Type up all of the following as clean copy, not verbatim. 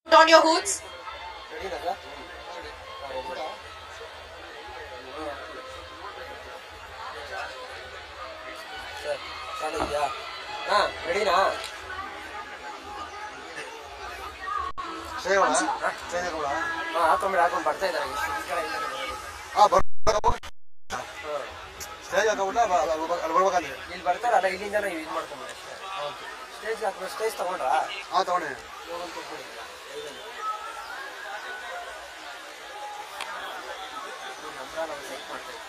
Put on your hoods. ರೆಡಿನಾ ಹಾಕೊಂಬಿಡಿ ಹಾಕೊಂಡು ಬರ್ತಾ ಇದ್ದಾರೆ ಸ್ಟೇಜ್ ಹಾಕೋಬಿಟ್ಟ ಅಲ್ಲಿ ಬರ್ಬೇಕಂದ್ರೆ ಇಲ್ಲಿ ಬರ್ತಾರಲ್ಲ ಇಲ್ಲಿಂದ ನೀವು ಇದು ಮಾಡ್ಕೊಂಬಿಡಿ ಅಷ್ಟೇ ಸ್ಟೇಜ್ ಹಾಕೋ ಸ್ಟೇಜ್ ತಗೊಂಡ್ರಾ ಹಾಂ ತಗೊಂಡೆ ನಾವು ಸೆಟ್ ಮಾಡ್ತೇವೆ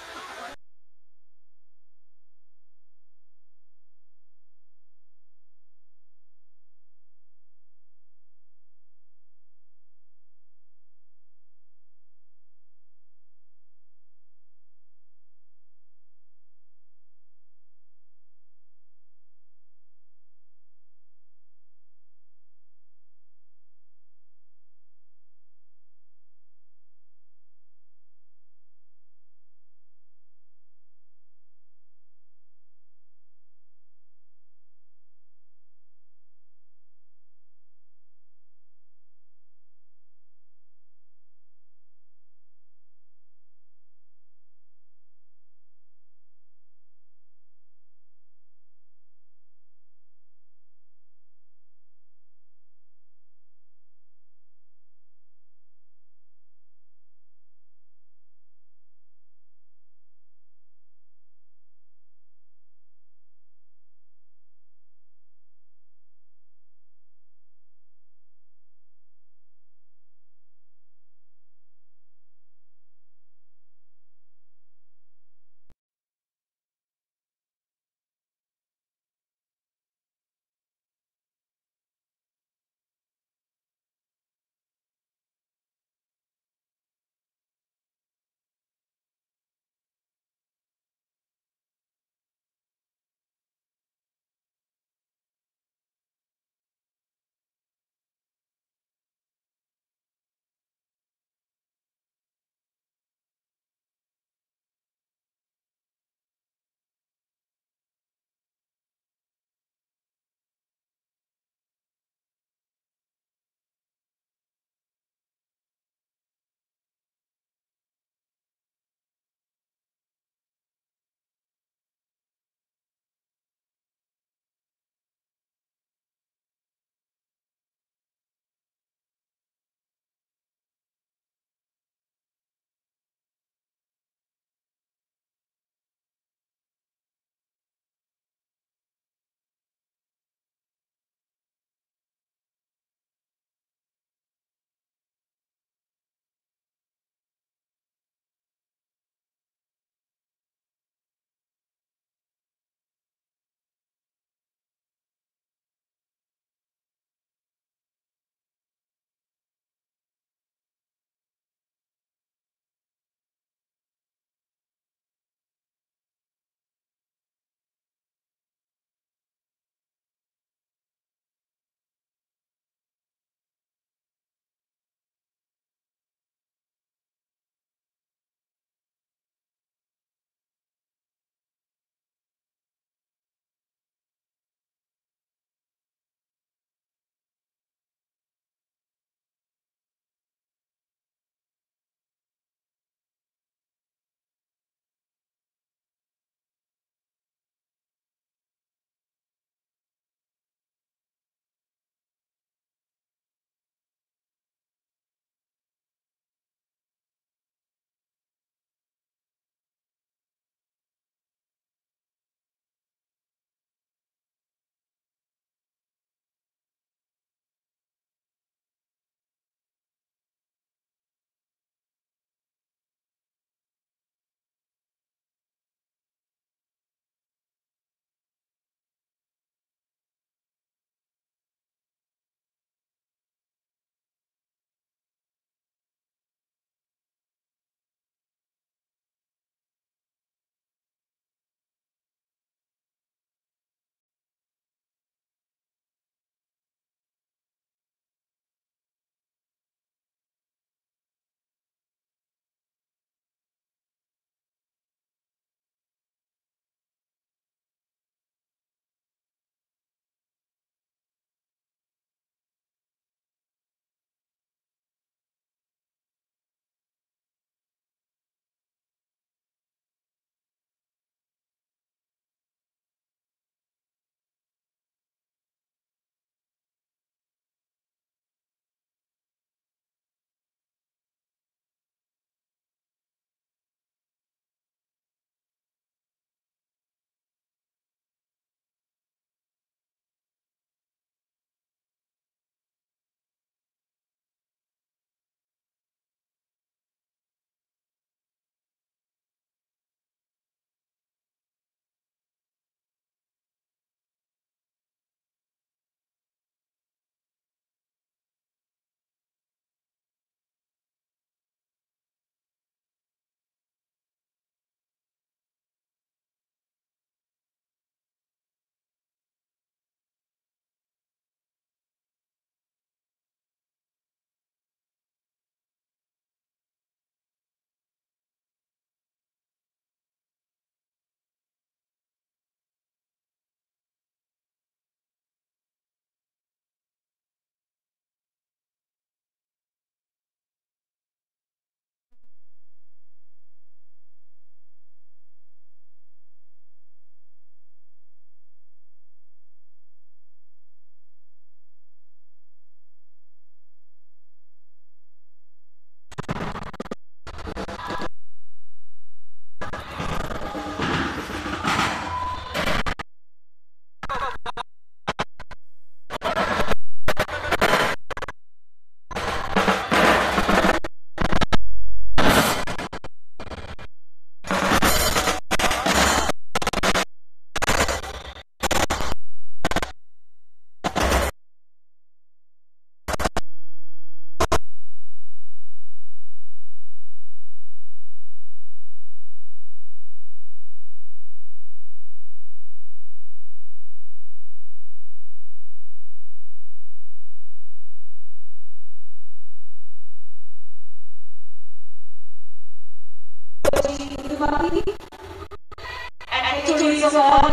and stories of all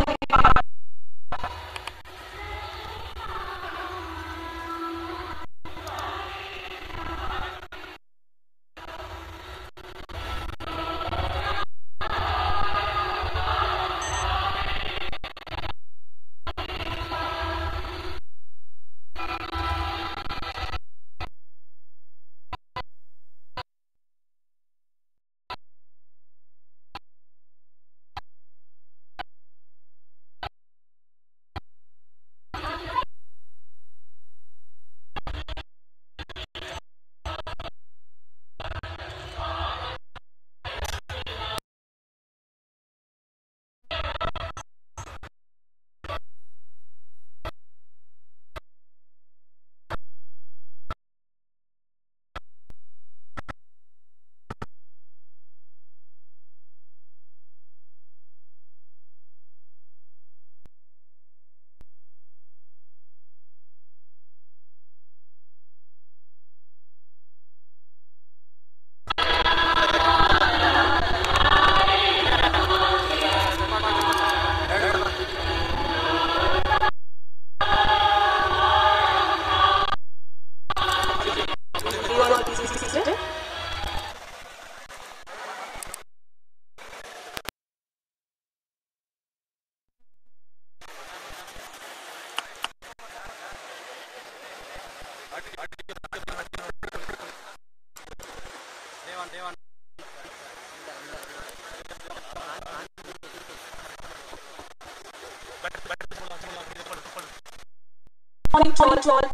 chol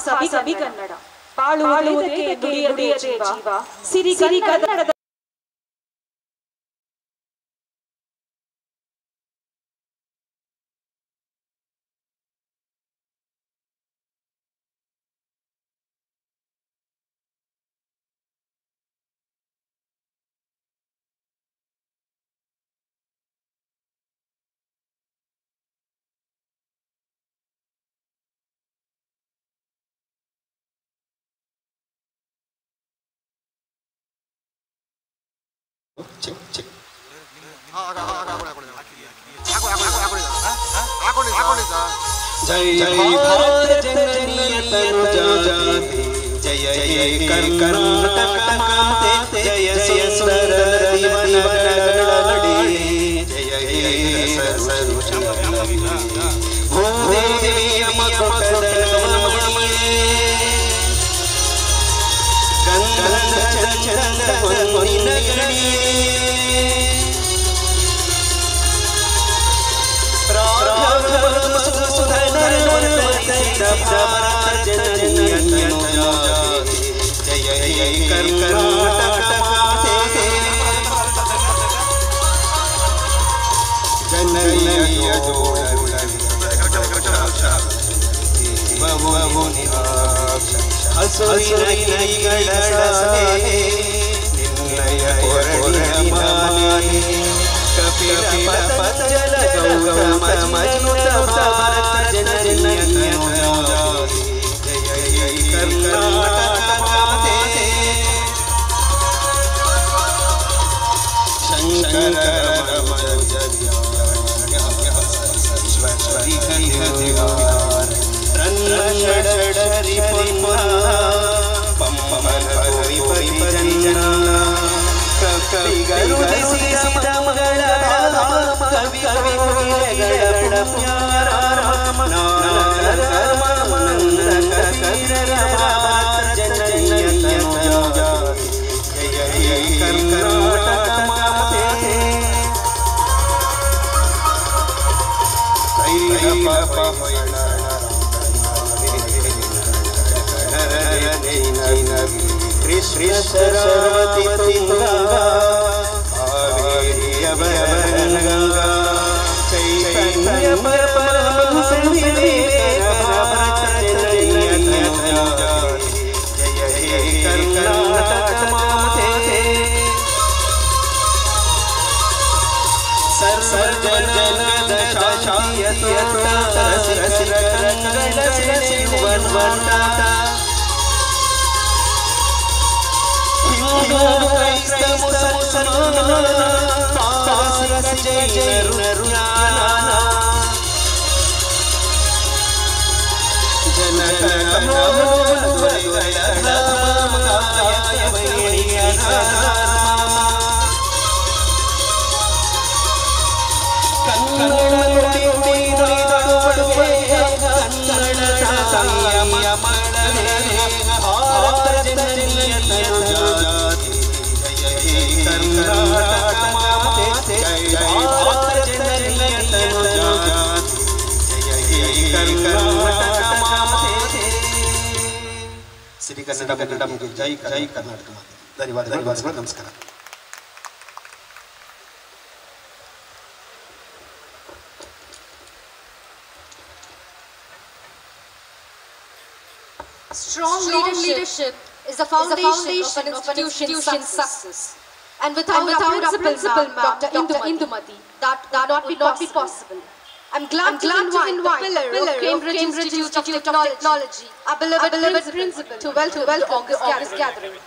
ಸಭಿ Kannada ಬಾಳುವುದಕ್ಕೆ ನುಡಿಯದೆ ಜೀವ ಸಿರಿ ಕನ್ನಡದ जय भारत जननी तनुजाते जय जय कर्नाटक माते जय सुंदर दिवनगणे जय जय सरस्वती भूदेवी मकरमणि गंध चंद वन्निनगणी जय जय कर्नाटक माते जननीय बहुमुनि हसुरिनैಗಳ ಸಲಹೆ ನಿನ್ನಯ ಕೊರಳಿಮಾಲೆ ಕಪಿಲ ಪತಂಜಲ ಗೌತಮ ಮಜನುತ ಭಾರತ ಜನನೀಯ ಜಯ ಜಯ ಕರ್ನಾಟಕ ಮಾತೆ ಶಂಕರ सरस्वती गंधद्वार रन्न षडरि पन्ना पम्मल परिजन्ना कवि गरुदिसिದ ಮಂಗಳ ಕವಿ ಕವಿಗಳ ಪುಣ್ಯಾರಾಮ ನಾನರ ಕರ್ಮಾನಂದ ಕಬೀರರ ಜನನೀಯ ತನುಜಾತೆ ಜಯ ಜಯ ಕರ್ನಾಟಕ ಮಾತೆ कृष्ण सरस्वती तुंगा कावेरी गंगा चैतन्य परमहंस विवेकानंद जननीय जय जय कर्नाटक माते सर्वजन श्री कन्नಡ जय जय कर्नाटक धन्यवाद धन्यवाद नमस्कार Strong leadership is the foundation of an institution's success. And without our principal ma'am, Dr. Indumati, that would not be possible. I'm glad to invite the pillar of Cambridge Institute of Technology, our beloved principal, to welcome the August gathering.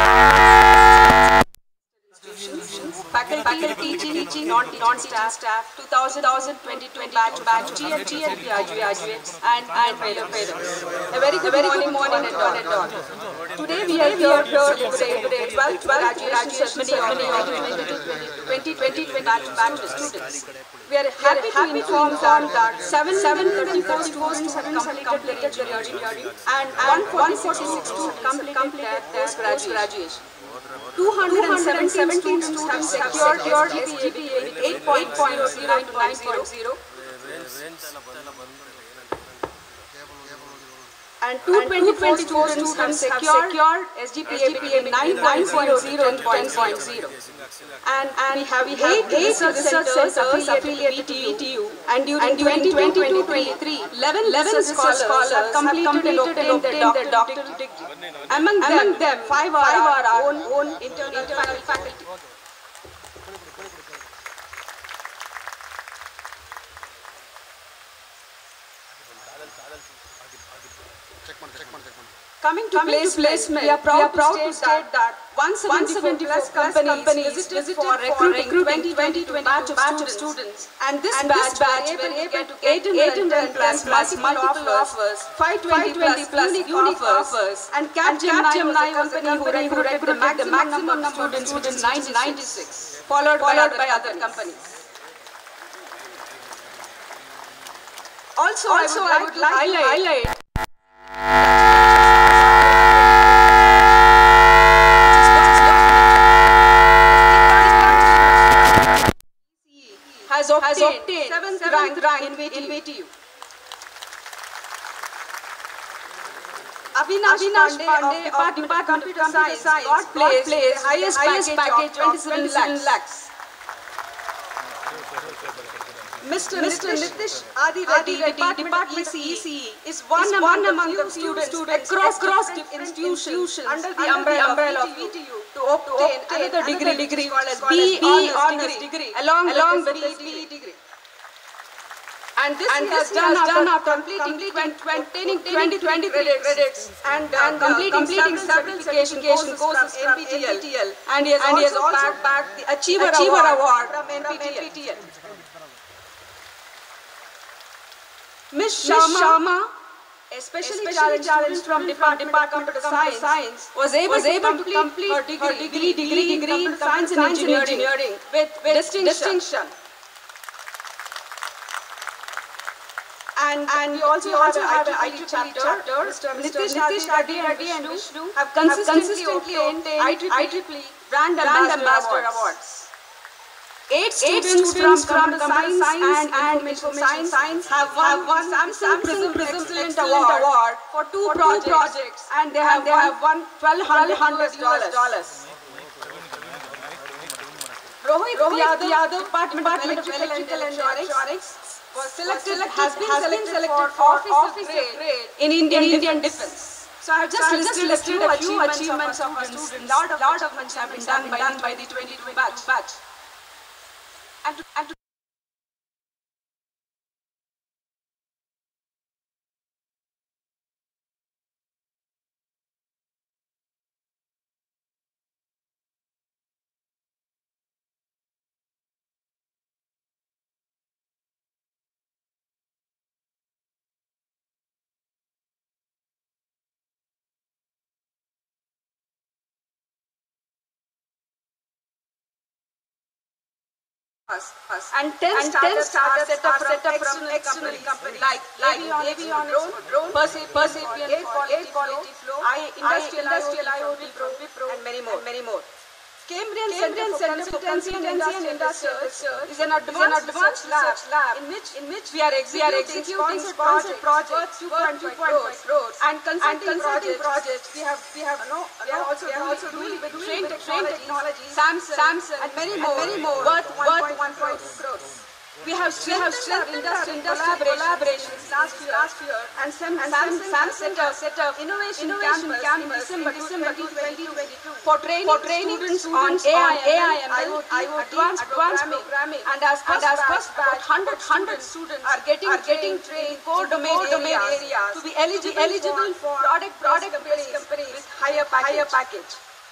Faculty, teaching, non-staff, 2022 batch TFTL graduates and fellows. A very good morning and all. Today we are here to celebrate 12th graduation ceremony of 2022 batch students. We are happy to inform that 734 students have completed their degree and 146 students completed their post-graduation. 217 students have secured SGPA with 8.0 to 9.0 and 224 students have secured SGPA between 9.0 and 10.0. And we have 8 research centers affiliated to VTU, and during 2022-23, 11 scholars have completed and obtained their doctoral degree. Among them, 5 are our own internal faculty. Coming to placement, we are proud to state that 174 plus companies visited for recruiting 2020 batch of students. And this batch were able to get 810 plus multiple offers, 520 plus unique offers, and Capgemini was the company who recruited the maximum number of students, which is 96, followed by other companies. Also, I would like to highlight has obtained 7th rank in VTU. Avinash Pandey of Department of Computer Science got placed highest package 27 lakhs. Mr. Nitish Adi Reddy, Department ECE, is one among the students across institutions under the umbrella of VTU to obtain another degree called as BE Honors degree along with the BE degree. And this he has done after completing 20 credits and completing several certification courses from NPTEL, and he has also bagged the Achiever Award from NPTEL. Ms. Sharma, especially challenged from Department of Computer Science, was able to complete her degree in Computer Science and Engineering with distinction. And we also have an IEEE chapter. Mr. Nitish Adi and Vishnu have consistently obtained IEEE Brand Ambassador Awards. 8 students from the Science and Information Science have won Samsung Prism Excellent Award for 2 projects, and they have won $1,200. Rohit Yadav, Department of Electrical and Electronics, has been selected for officer grade in Indian Defense. So I have just listed a few achievements of our students. Lot of much have been done by the 22 batch. And to and 10 startups are set up from external companies like Avionics, Drone, Persepian, Air Quality Flow, Industrial IoT, Wipro, and many more. Cambrian Center for Consultancy and Industrial Research is an advanced lab in which we are executing sponsored projects worth 2.5 crores and consulting projects. We are also doing with Train Technology, Samsung, and many more worth 1.12 crores. We have strengthened our collaborations last year, and Samsung set up Innovation Campus in December 2022 for training students on AI, IoT, advanced programming, and as first batch, 100 students are getting trained in core domain areas to be eligible for product companies with higher package.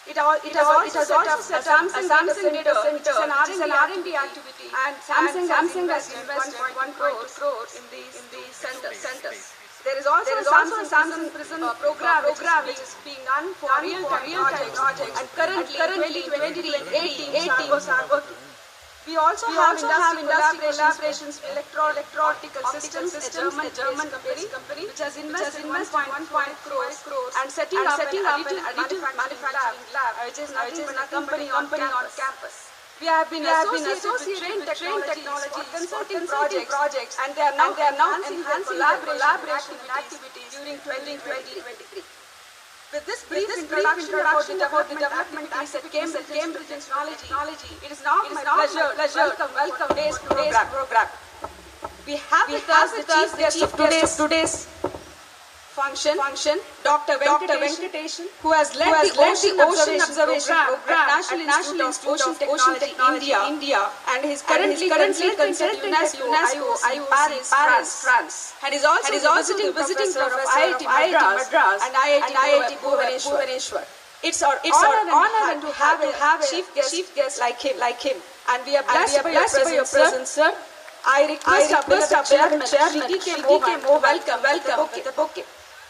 It has also set up a Samsung Data Center, which is an R&D activity, and Samsung has invested 1.1 crores in these centers. There is also a Samsung Prism program which is being done for real-time projects, and currently 28 teams are working. We also have industry collaborations with Electro-Optical Systems, a German company which has invested 1.1 crores and setting up an additive manufacturing lab, which is a company on campus. We have been associated with Train Technologies for consulting projects, and they are now enhancing collaboration activities during 2023. With this brief introduction about the development piece at Cambridge Technology, it is now my pleasure welcome today's program. We have with us the chief guest of today's function, Dr. Venkatesan, who has led the Ocean Observation Program at National Institute of Ocean Technology, India, and is currently consulting UNESCO Paris, France, and is also visiting professor of IIT Madras and IIT Bhubaneswar. It's our honor to have a chief guest like him, and we are blessed by your presence, sir. I request our beloved chairman, D.K. Mohan, welcome with the bouquet.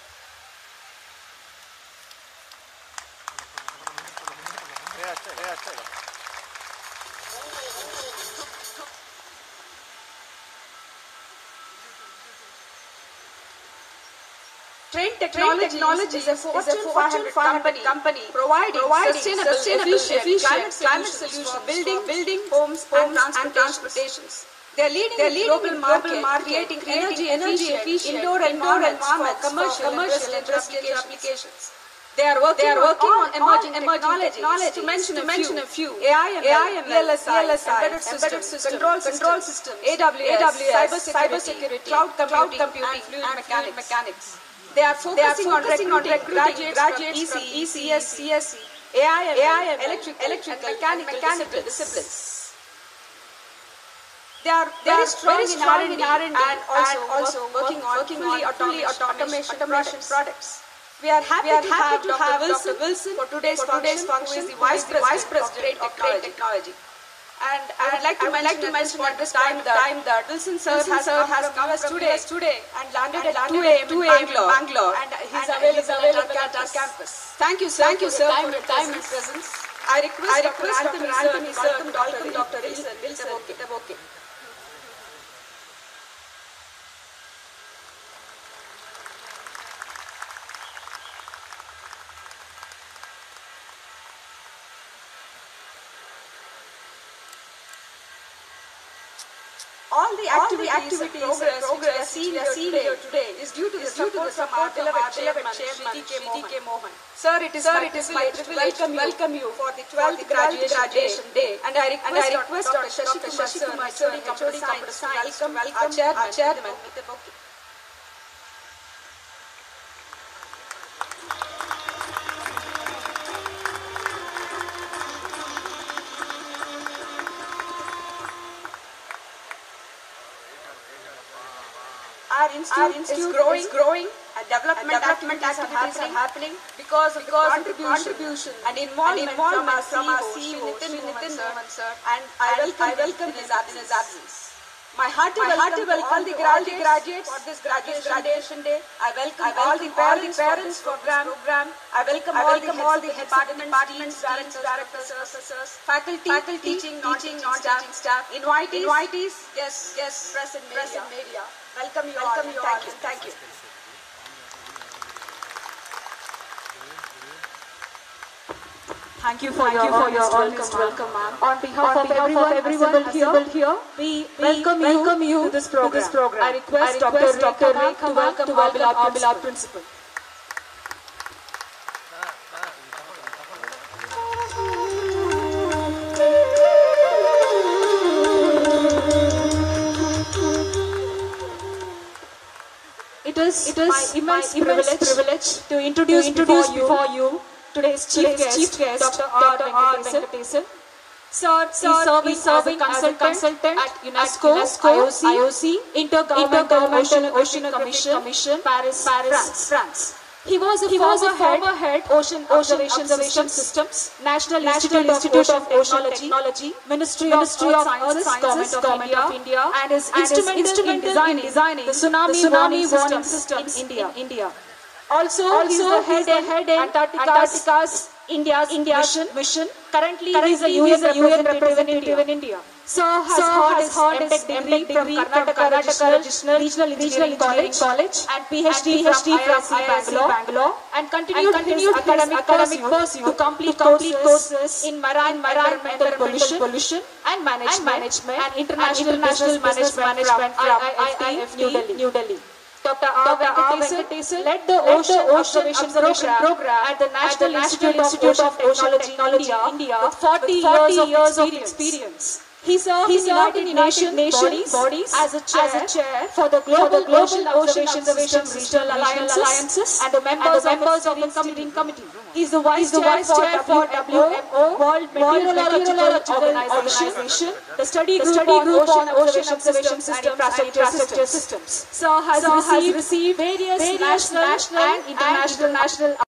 Train Technology is a Fortune 500 company providing sustainable, efficient climate solutions for building, homes and transportations. They are leading the global market, creating energy efficient indoor environments for commercial and residential applications. They are working on emerging technologies, to mention a few: AI, VLSI, embedded control system, AWS, cybersecurity, cloud computing, and fluid mechanics. They are focusing on recruiting graduates from ECS, AI, electrical and mechanical disciplines. They are very strong in R&D and also working on fully automation products. We are happy to have Dr. Wilson for today's function, who is the Vice President of Train Technology. And I would like to mention at this time that Wilson sir has come from US today and landed at 2 a.m. in Bangalore, and he's available at our campus. Thank you, sir, for your time and presence. I request Dr. Anthony sir to welcome Dr. Wilson. All the activities and progress seen here today is due to the support from our beloved chairman, D.K. Mohan. Sir, it is my privilege to welcome you for the 12th graduation day, and I request Dr. Shashi Kumar sir, HOD Computer Science, to welcome our chairman with the bouquet. Our institute is growing, and development activities are happening because of the contribution and involvement from our CEO, Nitin Mohan sir, and I welcome his absence. My hearty welcome all the graduates for this graduation day. I welcome all the parents for this program. I welcome all the departments, directors, faculty, teaching, non-teaching staff, invitees, yes, press and media. Welcome you all. Thank you. Thank you for your honest welcome, ma'am. On behalf of everyone assembled here, we welcome you to this program. I request Dr. Rekha to welcome our beloved principal. It is my immense privilege to introduce before you today's chief guest, Dr. R. Venkatesan. Sir is serving as a consultant at UNESCO, IOC, Intergovernmental Ocean Commission, Paris, France. He was a former head Ocean Observation Systems, National Institute of Technology, Ministry of Sciences, Government of India, and is instrumental in designing the tsunami warning system in India. Also, he is the head in Antarctica's India's mission. Currently, he is a UN representative in India. Sir has earned his MTech degree from Karnataka Regional Engineering College and PhD from IISc Bangalore, and continued his academic pursuit to complete courses in marine environmental pollution and management and international business management from IIFT New Delhi. Dr. R. Venkatesan led the Ocean Observation Program at the National Institute of Technology, India, with 40 years of experience. He served in United Nations bodies as a chair for the Global Ocean Observation System Regional Alliances and the members of the steering committee. He is the vice chair for WMO, World Meteorological Organization, the study group on ocean observation systems and infrastructure systems. Sir has received various national and international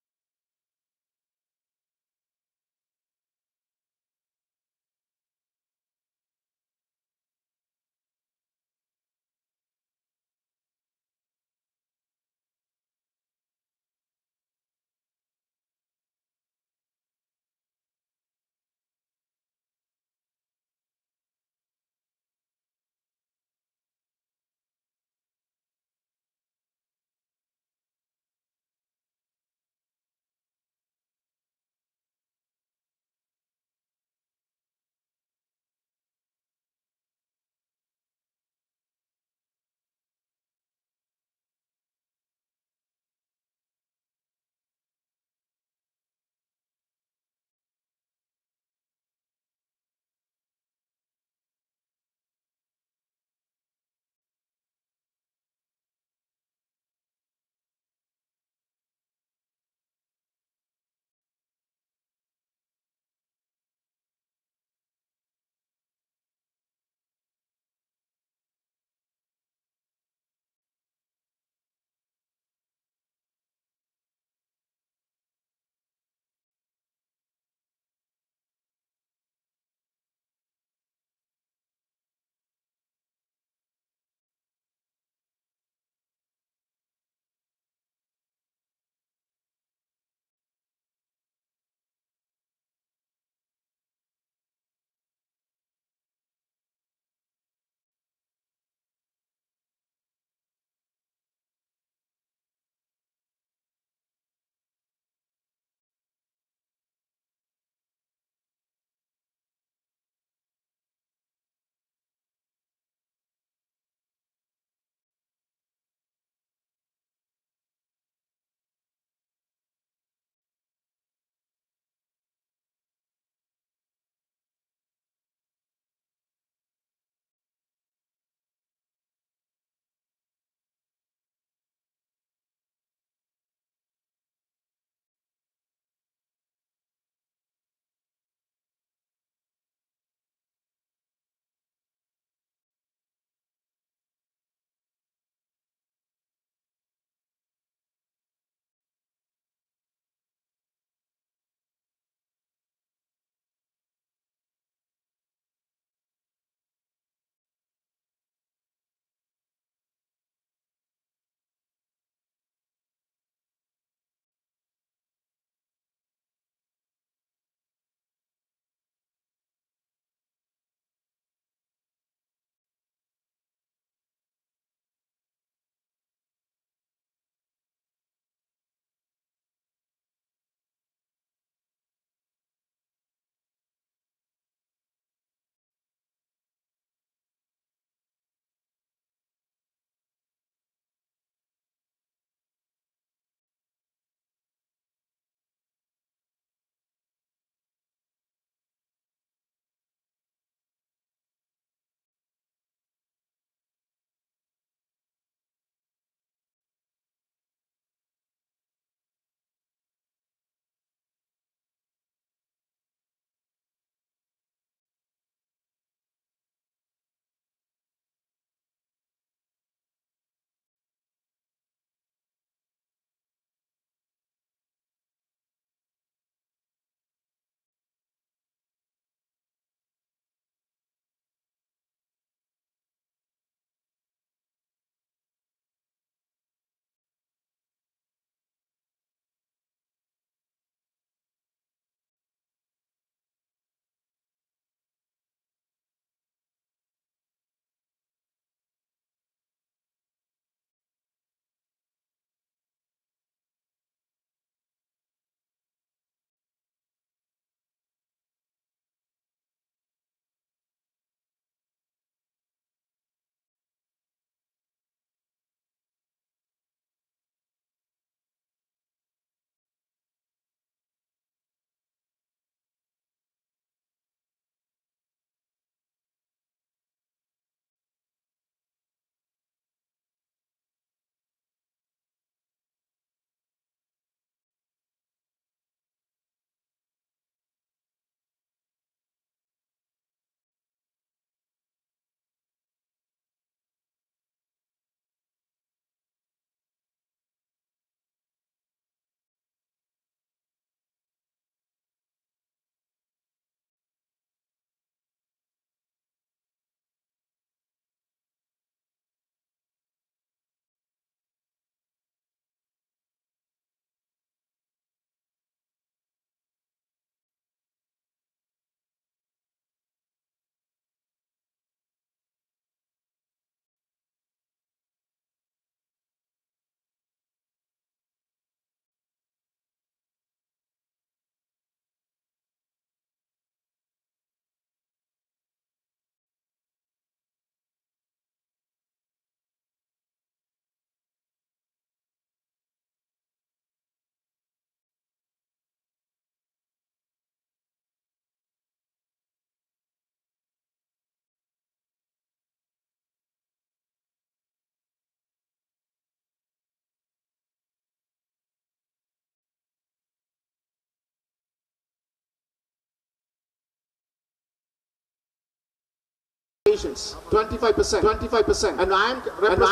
applications, 25%, and I am representing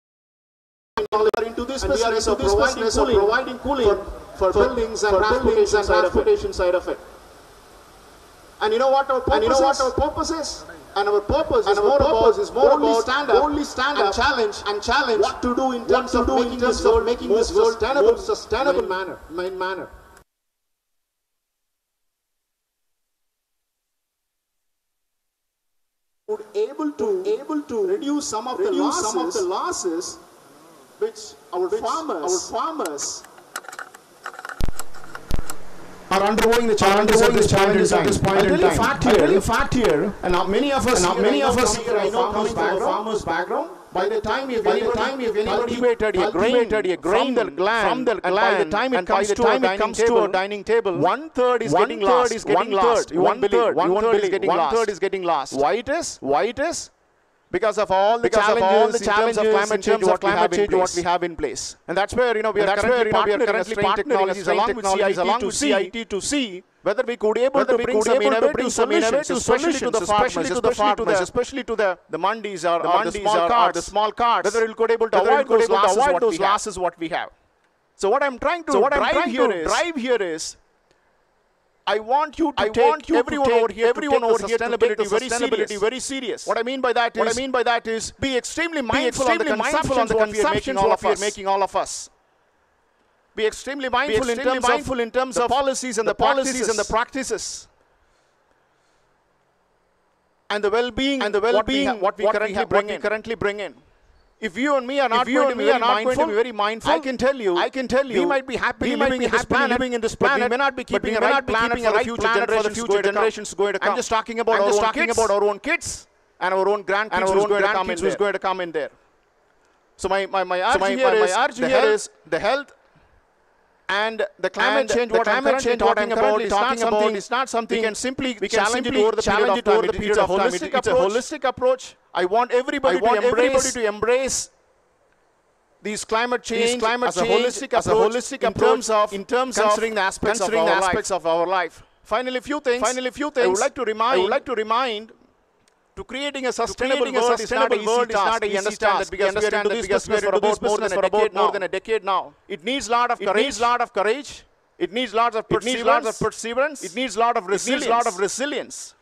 into this business of providing cooling for buildings and transportation side of it. And you know what our purpose is? And our purpose is more about only stand up and challenge what to do in terms of making this world sustainable manner. Able to reduce some of the losses which our farmers are undergoing the challenges at this point in time. I'll tell you a fact here, and now many of us here I know coming from a farmer's background. By the time you've cultivated a grain from the land, and by the time it comes to a dining table, one third is getting lost. One third is getting lost. Why it is? Because of all the challenges in terms of climate change what we have in place. And that's where we are currently partnering along with CIT to see whether we could able to bring some innovative solutions, especially to the farmers, especially to the mandis or the small carts, whether we could able to avoid those losses what we have. So what I'm trying to drive here is I want you to take everyone over here to take sustainability very serious. What I mean by that is be extremely mindful on the consumptions what we are making all of us. Be extremely mindful in terms of policies and the practices and the well-being what we currently bring in. If you and me are not going to be very mindful, I can tell you, we might be happy living in this planet, we may not be keeping a right planet for the future generations going to come. I'm just talking about our own kids and our own grandkids who's going to come in there. So my urge here is the health and the climate change. What I'm talking about is not something we can simply challenge it over the period of time. It's a holistic approach. I want everybody to embrace these climate change as a holistic approach in terms of considering the aspects of our life. Finally, a few things. I would like to remind to creating a sustainable world is not an easy task. We understand that because we are into this business for about more than a decade now. It needs a lot of courage. It needs lots of perseverance. It needs a lot of resilience.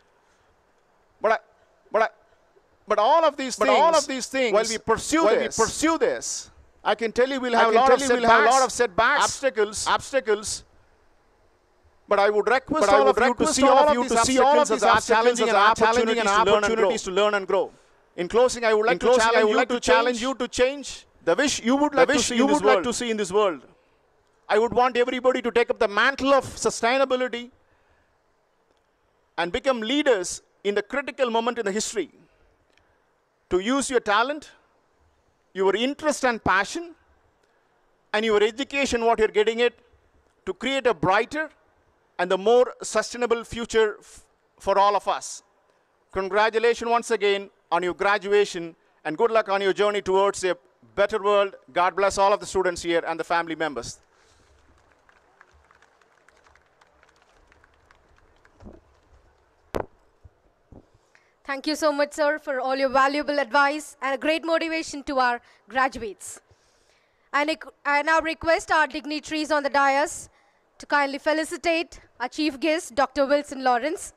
But all of these things, while we pursue this, I can tell you we'll have a lot of setbacks, obstacles. But I would request all of you to see all of these obstacles as challenging and opportunities to learn and grow. In closing, I would like to challenge you to change the wish you would like to see in this world. I would want everybody to take up the mantle of sustainability and become leaders in the critical moment in the history. To use your talent, your interest and passion, and your education, what you're getting it, to create a brighter and the more sustainable future for all of us. Congratulations once again on your graduation, and good luck on your journey towards a better world. God bless all of the students here and the family members. Thank you so much, sir, for all your valuable advice and a great motivation to our graduates. I now request our dignitaries on the dais to kindly felicitate our chief guest, Dr. Wilson Lawrence.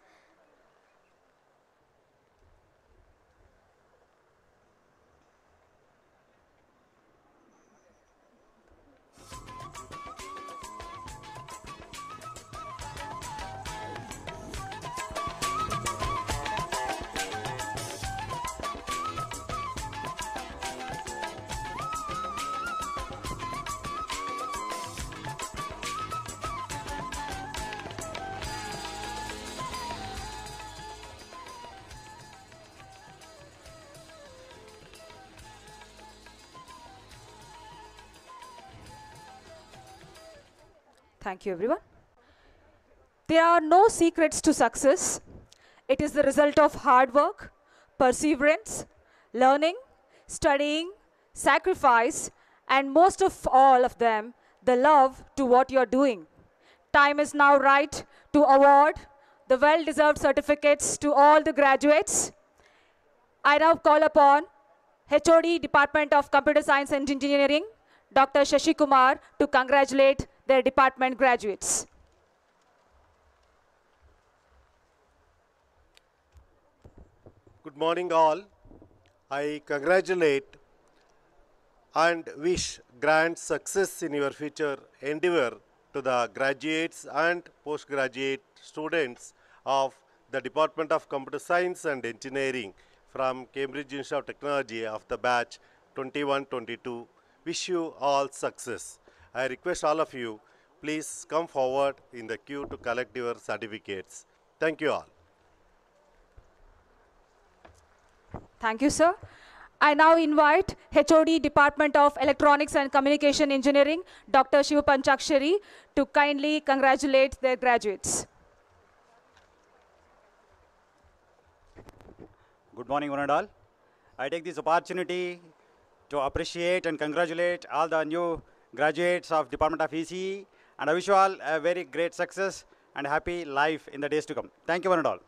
Thank you, everyone. There are no secrets to success. It is the result of hard work, perseverance, learning, studying, sacrifice, and most of all of them, the love to what you're doing. Time is now right to award the well-deserved certificates to all the graduates. I now call upon HOD Department of Computer Science and Engineering, Dr. Shashi Kumar, to congratulate their department graduates. Good morning all. I congratulate and wish grand success in your future endeavor to the graduates and postgraduate students of the Department of Computer Science and Engineering from Cambridge Institute of Technology of the batch 21-22. Wish you all success. I request all of you, please come forward in the queue to collect your certificates. Thank you all. Thank you, sir. I now invite HOD Department of Electronics and Communication Engineering, Dr. Shivapanchakshari, to kindly congratulate their graduates. Good morning, one and all. I take this opportunity to appreciate and congratulate all the new graduates of Department of ECE, and I wish you all a very great success and happy life in the days to come. Thank you, one and all.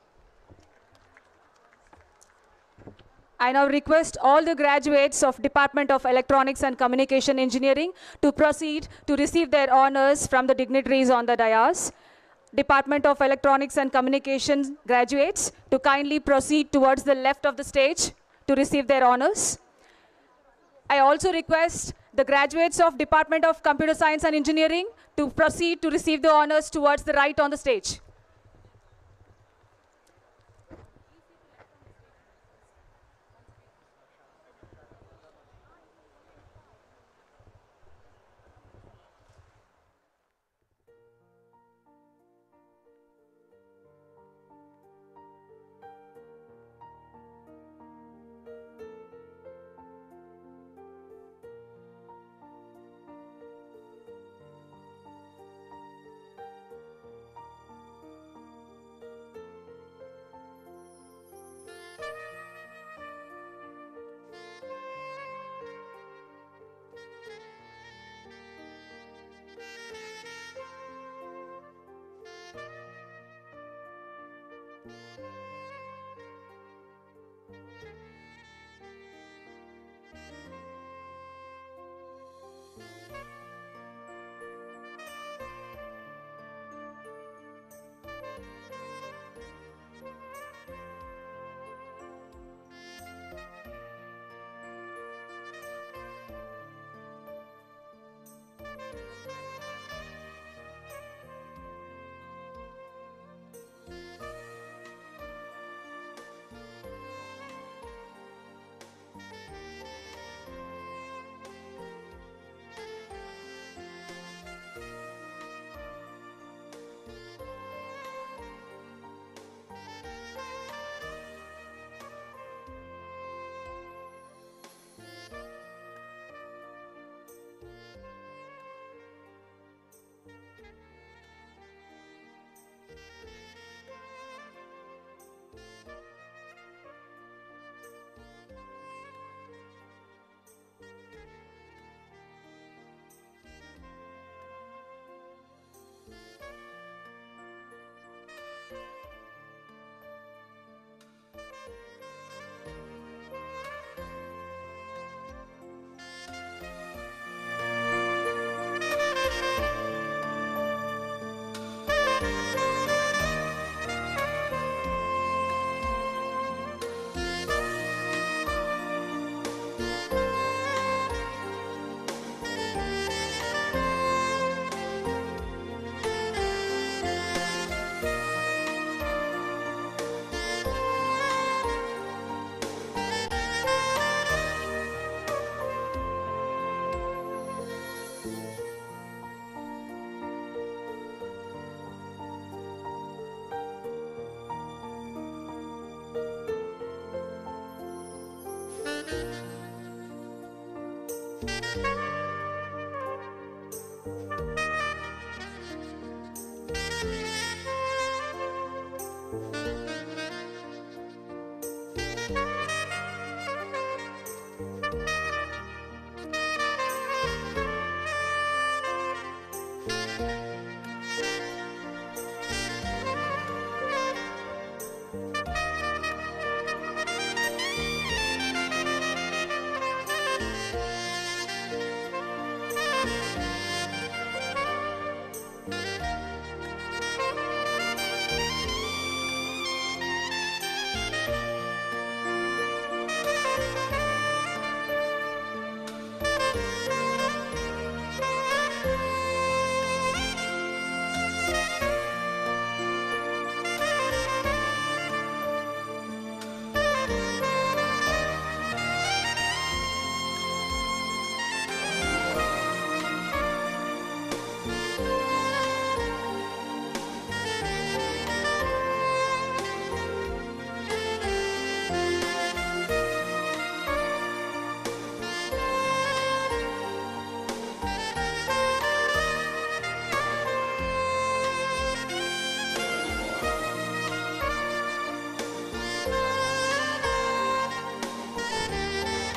I now request all the graduates of Department of Electronics and Communication Engineering to proceed to receive their honors from the dignitaries on the dais. Department of Electronics and Communication graduates to kindly proceed towards the left of the stage to receive their honors. I also request the graduates of Department of Computer Science and Engineering to proceed to receive the honors towards the right on the stage.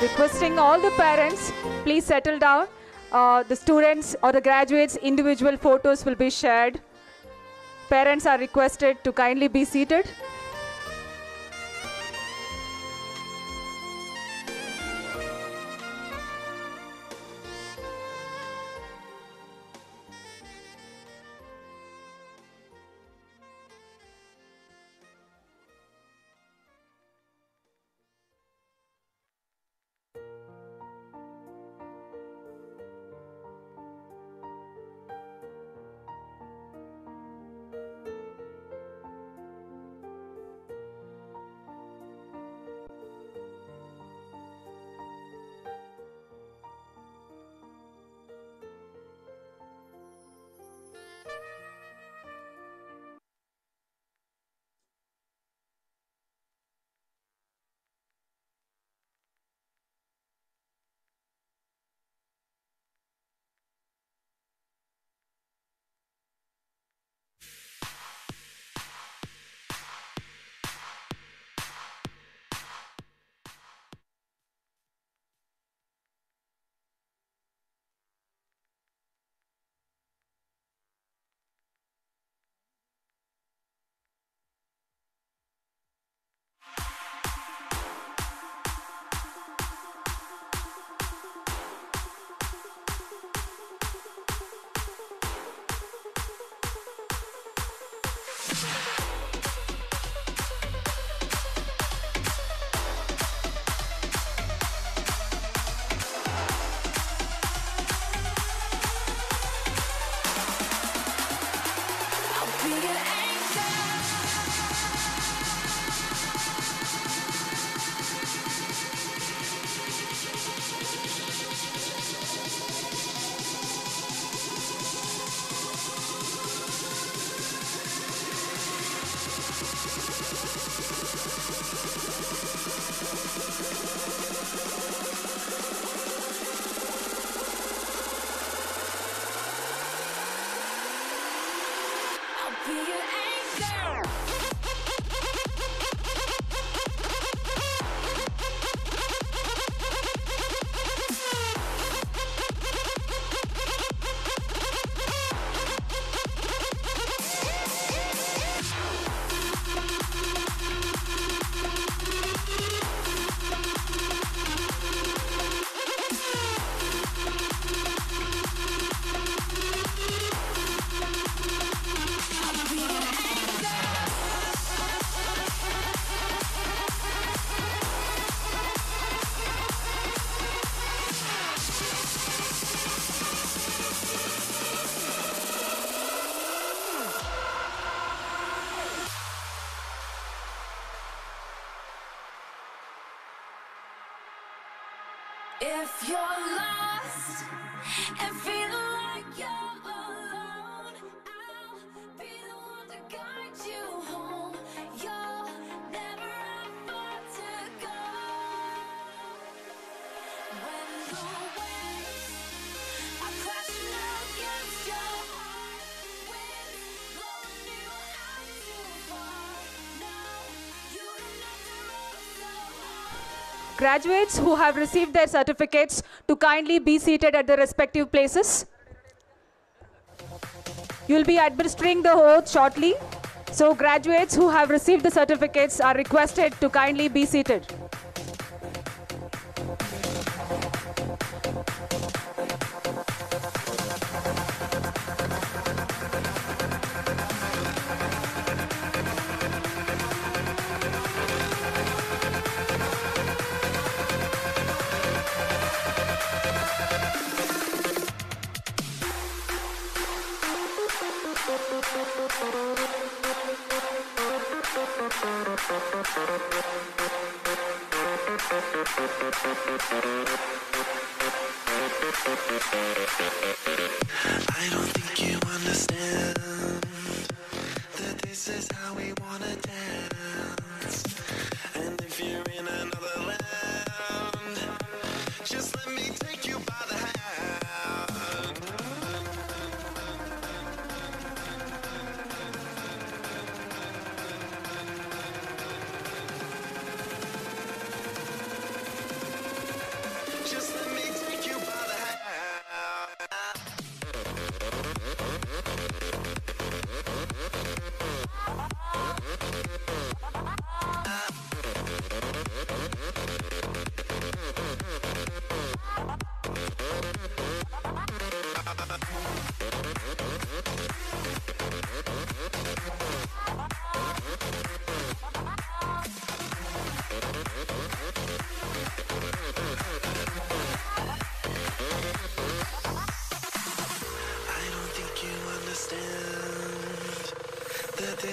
requesting all the parents, please settle down. The students or the graduates' individual photos will be shared. Parents are requested to kindly be seated. If you're lost and feeling like you're alone, I'll be the one to guide you home. You'll never have far to go. When the waves are crashing against your heart, winds blowing you out too far. No, you don't have to roll so hard. Graduates who have received their certificates to kindly be seated at their respective places. You'll be administering the oath shortly. So graduates who have received the certificates are requested to kindly be seated. I don't think you understand that this is how we wanna dance. And if you're in another land, just let me take you by the hand.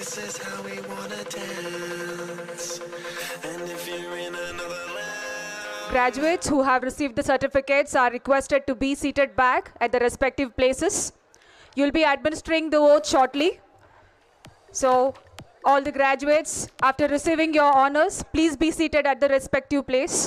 this is how we wanna dance. And if you're in another land. Graduates who have received the certificates are requested to be seated back at the respective places. You'll be administering the oath shortly. So, all the graduates, after receiving your honors, please be seated at the respective place.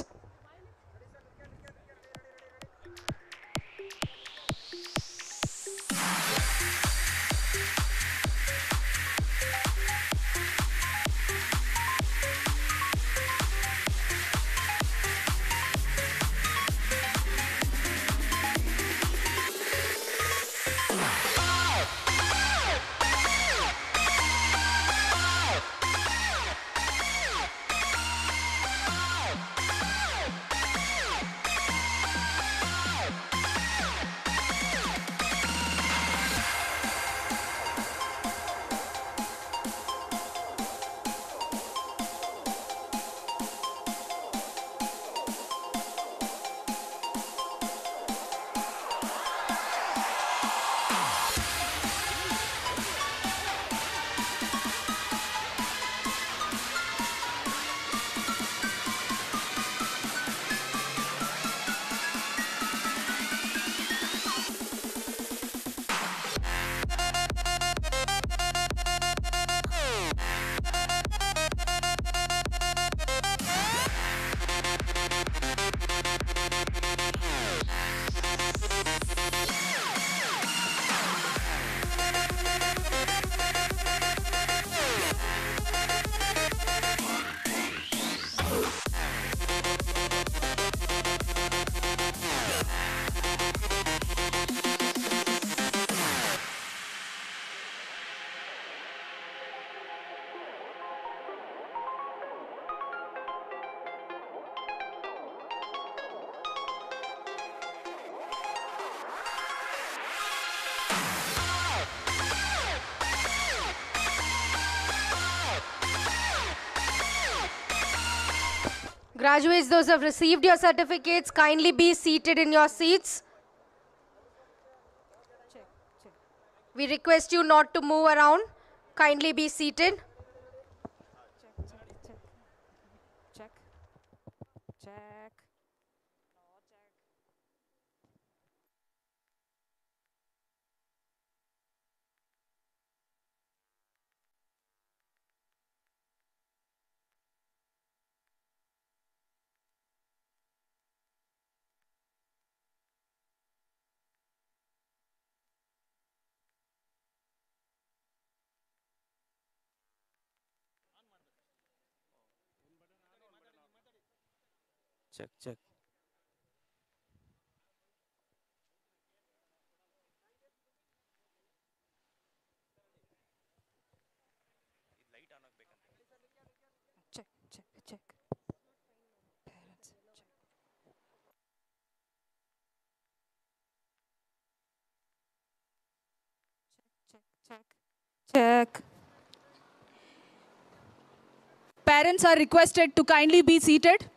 Graduates, those who have received your certificates, kindly be seated in your seats. We request you not to move around. Kindly be seated. Check. Check. Check, check. Check, check, check. Parents, check. Check, check. Check. Parents are requested to kindly be seated.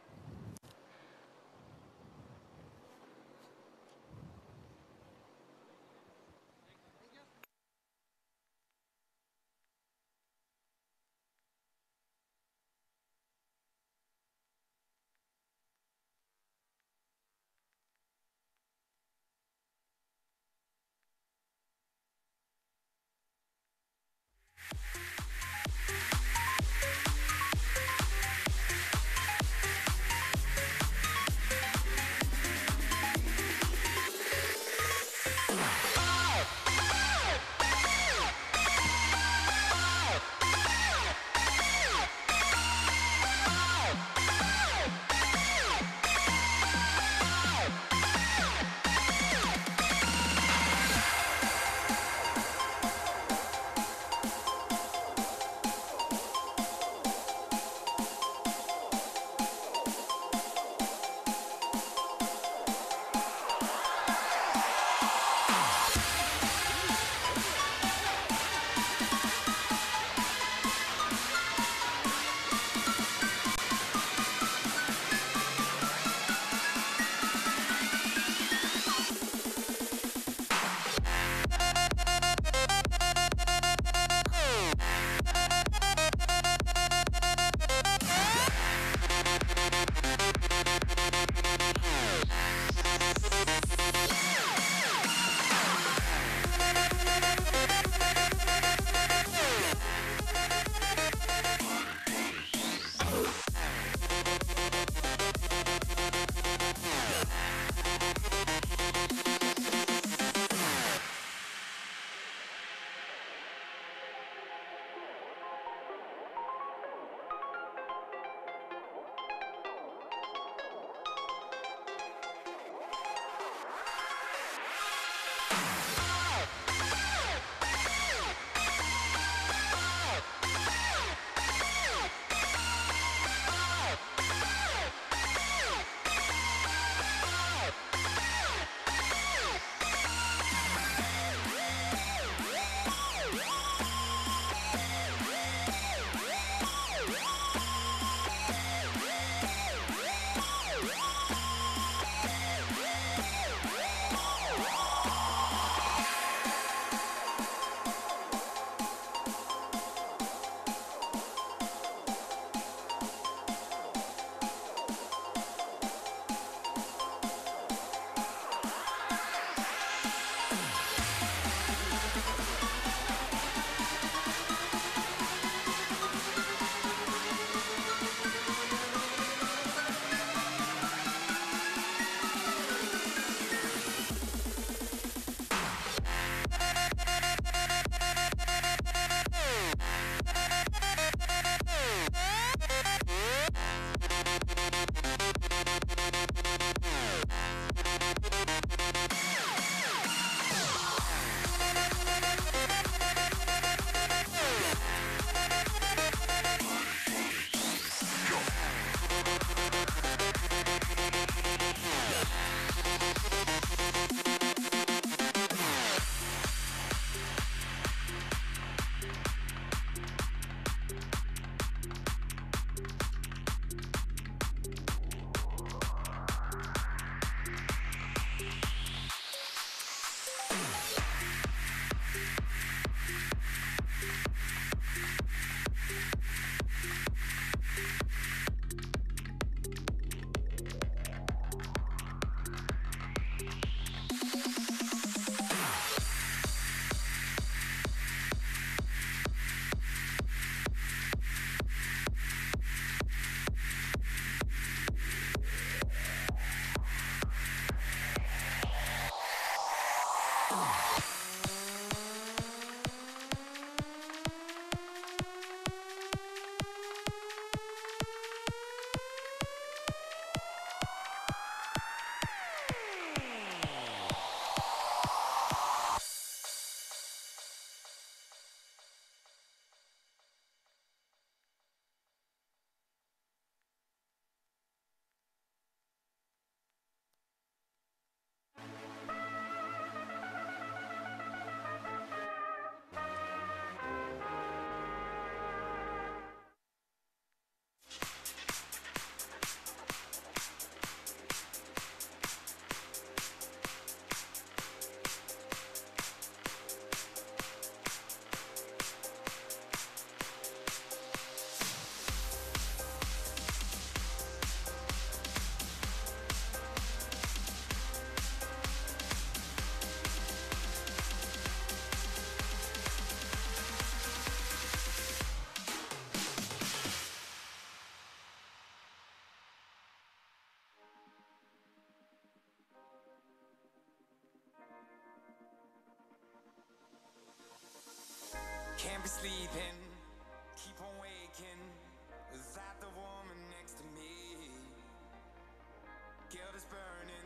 Can't be sleeping, keep on waking without the woman next to me. Guilt is burning.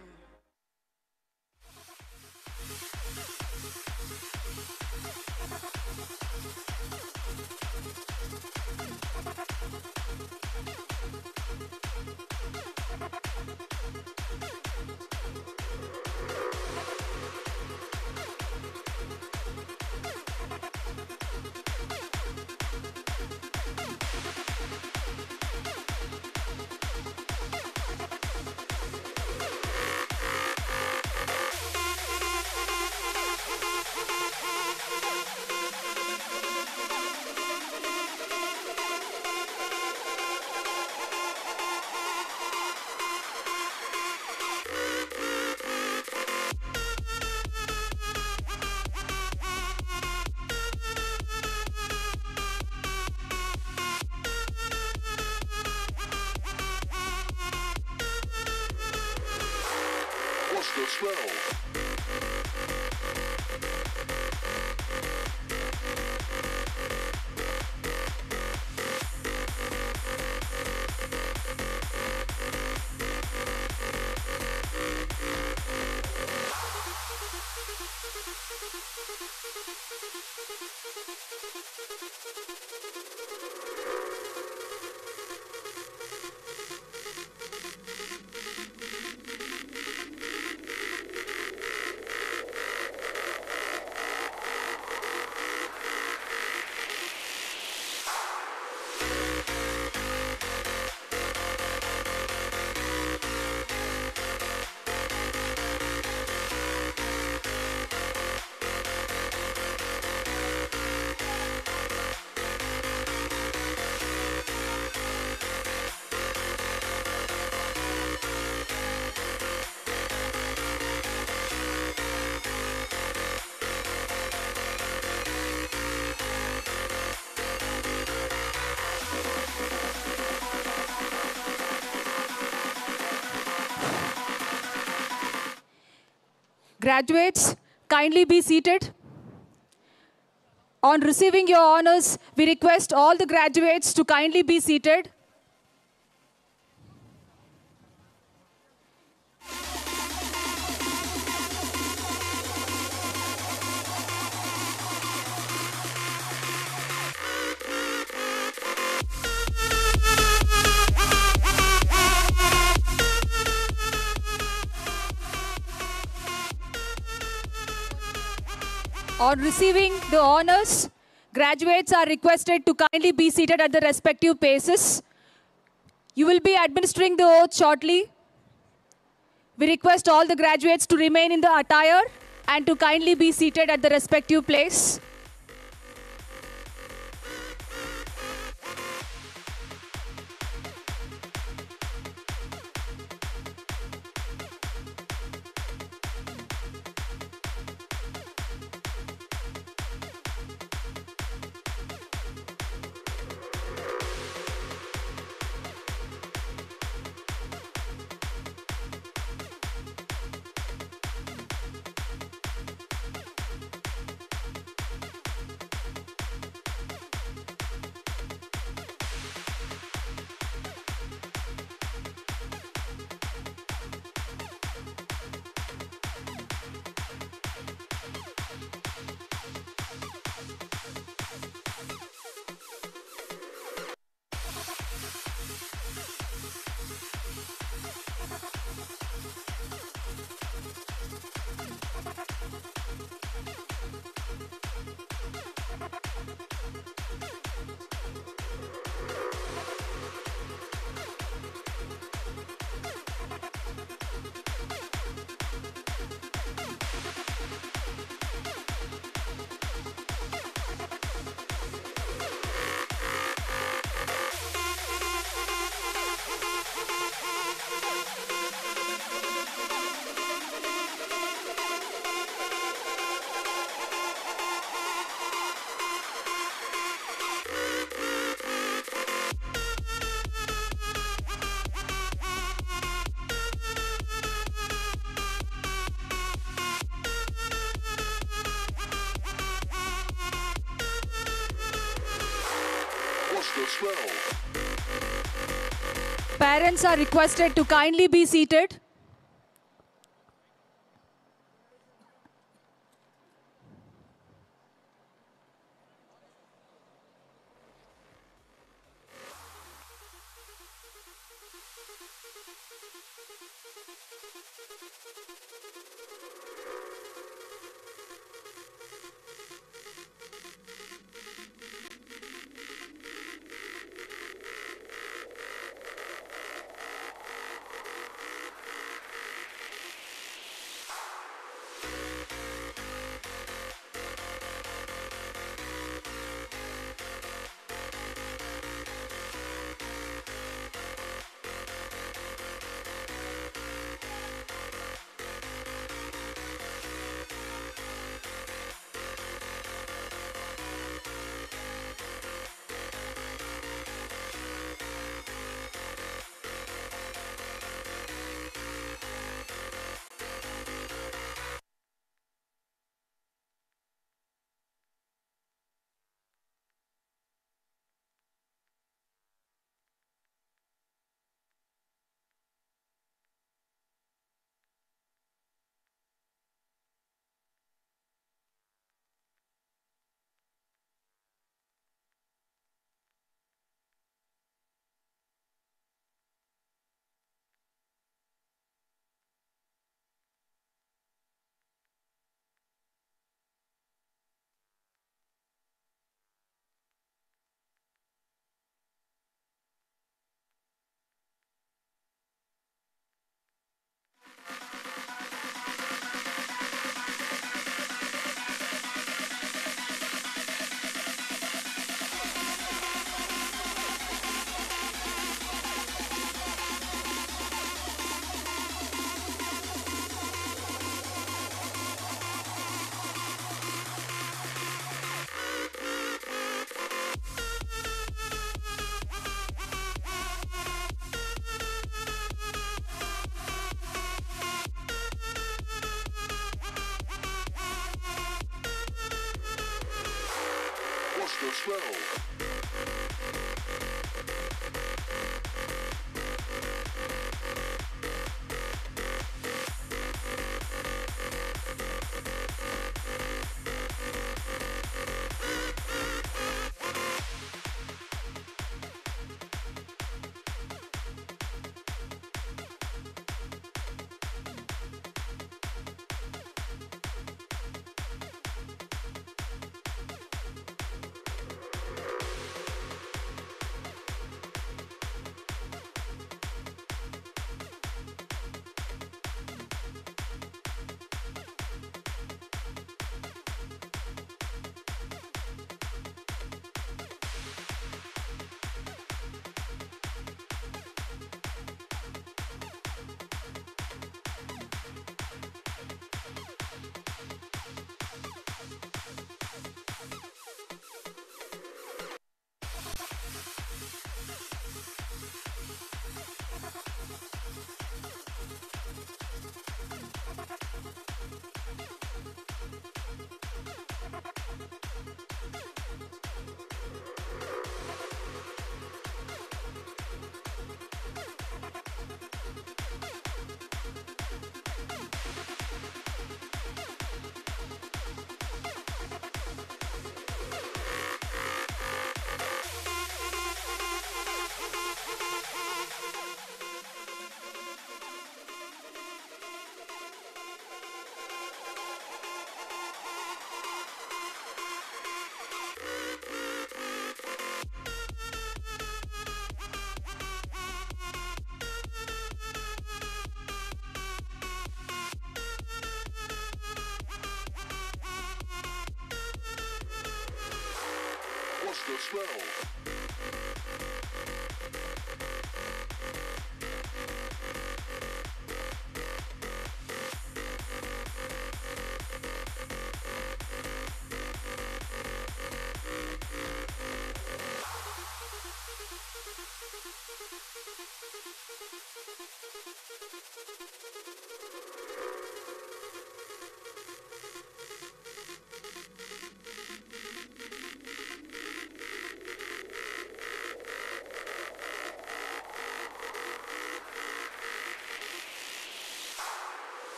What's the spell? Graduates, kindly be seated. On receiving your honors, we request all the graduates to kindly be seated. On receiving the honors, graduates are requested to kindly be seated at the respective places. You will be administering the oath shortly. We request all the graduates to remain in the attire and to kindly be seated at the respective place. Parents are requested to kindly be seated.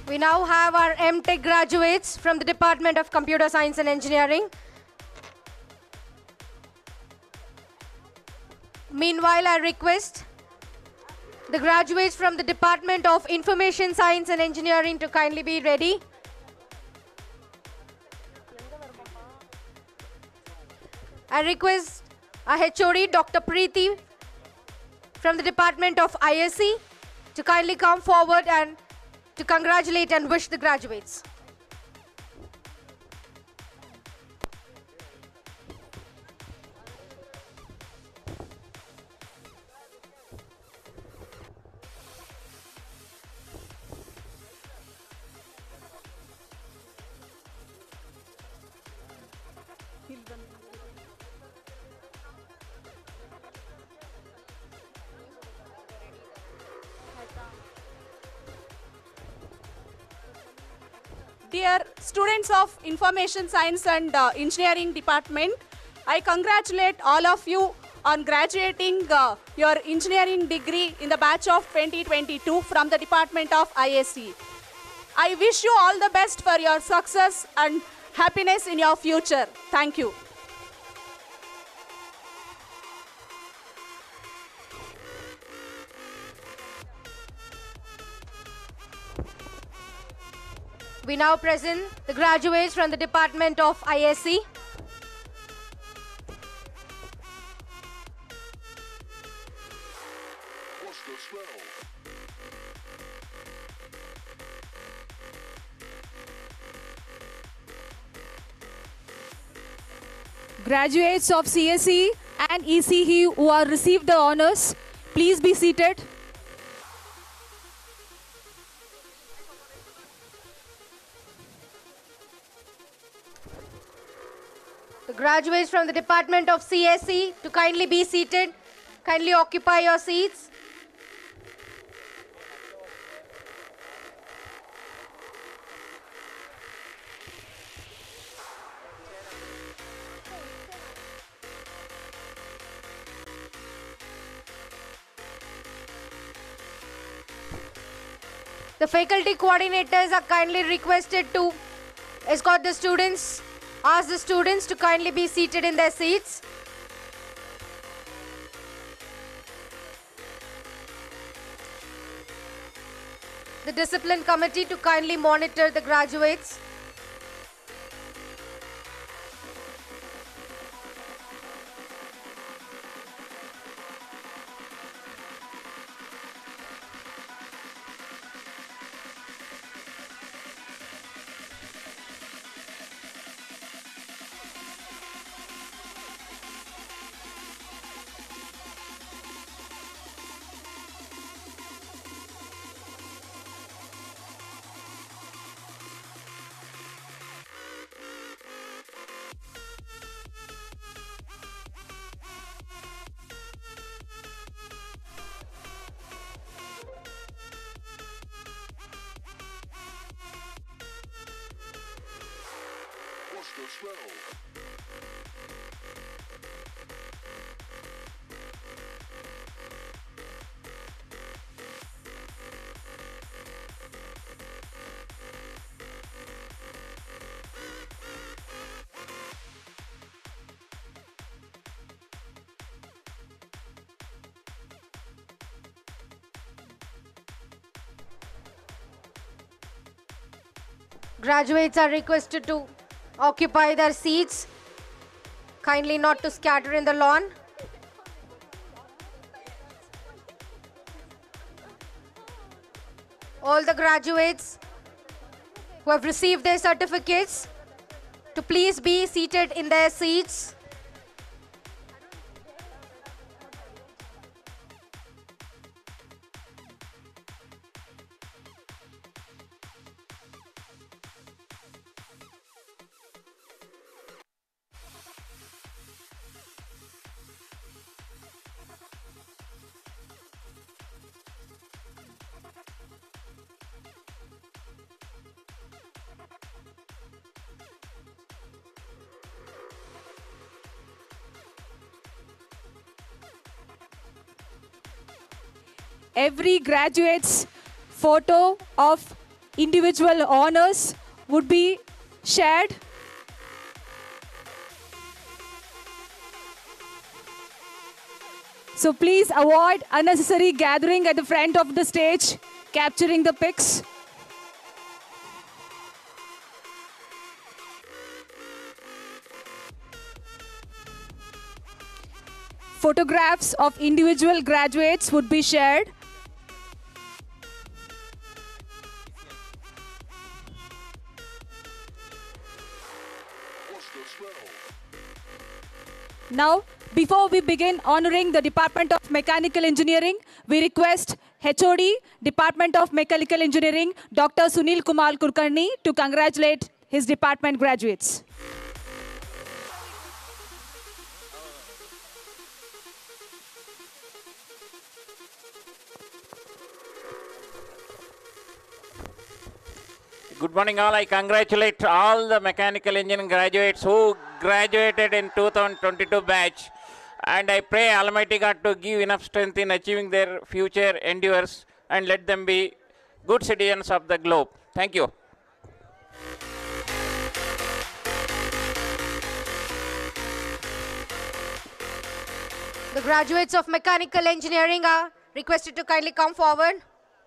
We now have our M.Tech graduates from the Department of Computer Science and Engineering. Meanwhile, I request the graduates from the Department of Information Science and Engineering to kindly be ready. I request our HOD, Dr. Preeti, from the Department of ISC, to kindly come forward and to congratulate and wish the graduates. Dear students of Information Science and Engineering Department, I congratulate all of you on graduating your engineering degree in the batch of 2022 from the Department of ISC. I wish you all the best for your success and happiness in your future. Thank you. We now present the graduates from the Department of ISC. Graduates of CSE and ECE who are received the honors, please be seated. The graduates from the Department of CSE to kindly be seated. Kindly occupy your seats. The faculty coordinators are kindly requested to escort the students, ask the students to kindly be seated in their seats. The discipline committee to kindly monitor the graduates. Graduates are requested to occupy their seats. Kindly not to scatter in the lawn. All the graduates who have received their certificates to please be seated in their seats. Every graduate's photo of individual honors would be shared. So please avoid unnecessary gathering at the front of the stage, capturing the pics. Photographs of individual graduates would be shared. Now, before we begin honoring the Department of Mechanical Engineering, we request HOD, Department of Mechanical Engineering, Dr. Sunil Kumar Kulkarni, to congratulate his department graduates. Good morning all. I congratulate all the mechanical engineering graduates who graduated in 2022 batch, and I pray Almighty God to give enough strength in achieving their future endeavors and let them be good citizens of the globe. Thank you. The graduates of mechanical engineering are requested to kindly come forward.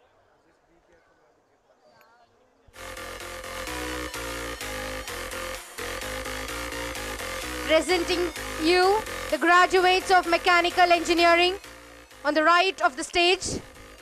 Presenting you the graduates of mechanical engineering on the right of the stage.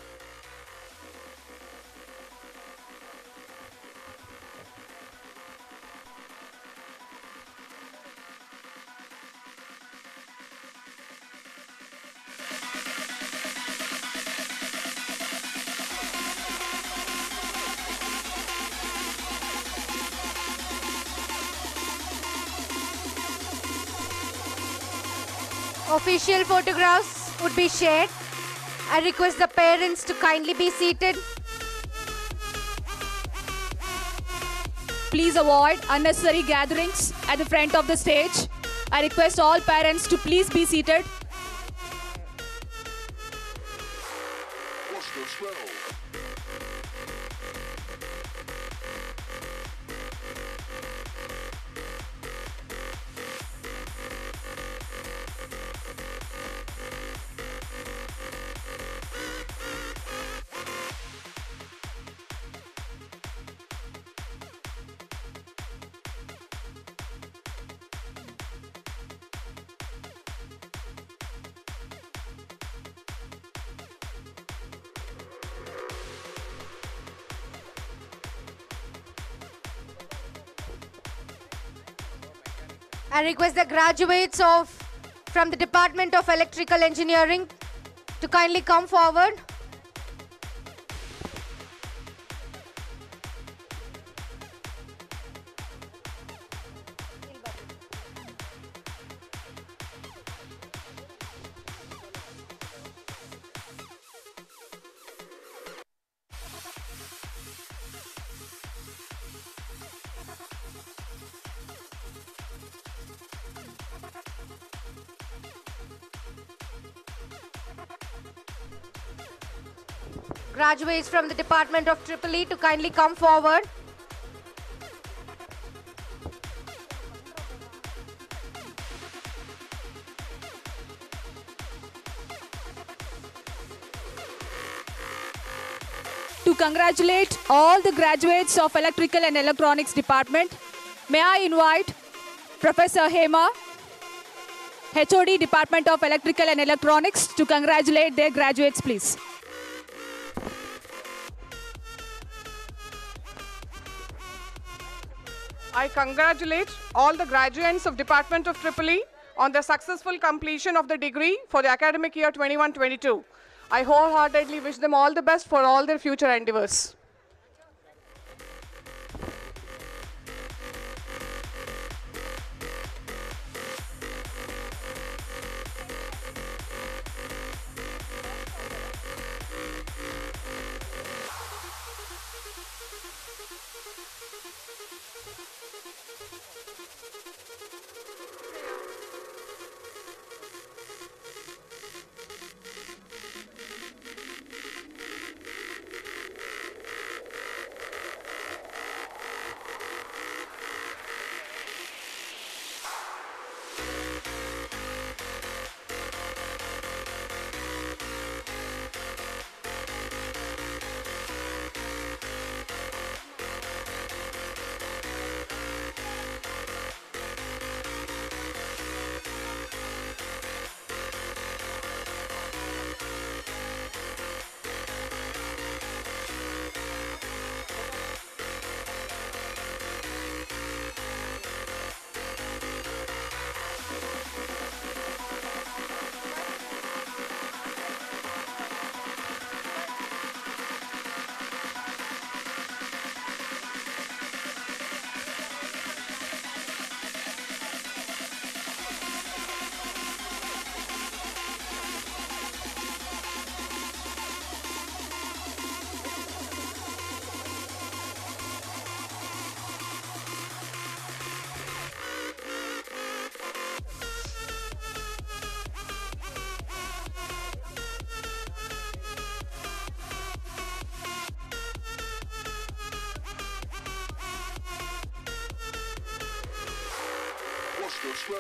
Official photographs would be shared. I request the parents to kindly be seated. Please avoid unnecessary gatherings at the front of the stage. I request all parents to please be seated. I request the graduates from the Department of Electrical Engineering to kindly come forward. Graduates from the Department of EEE to kindly come forward. To congratulate all the graduates of Electrical and Electronics Department, may I invite Professor Hema, HOD Department of Electrical and Electronics, to congratulate their graduates, please. I congratulate all the graduates of Department of EEE on the successful completion of the degree for the academic year 21-22. I wholeheartedly wish them all the best for all their future endeavors. go slow.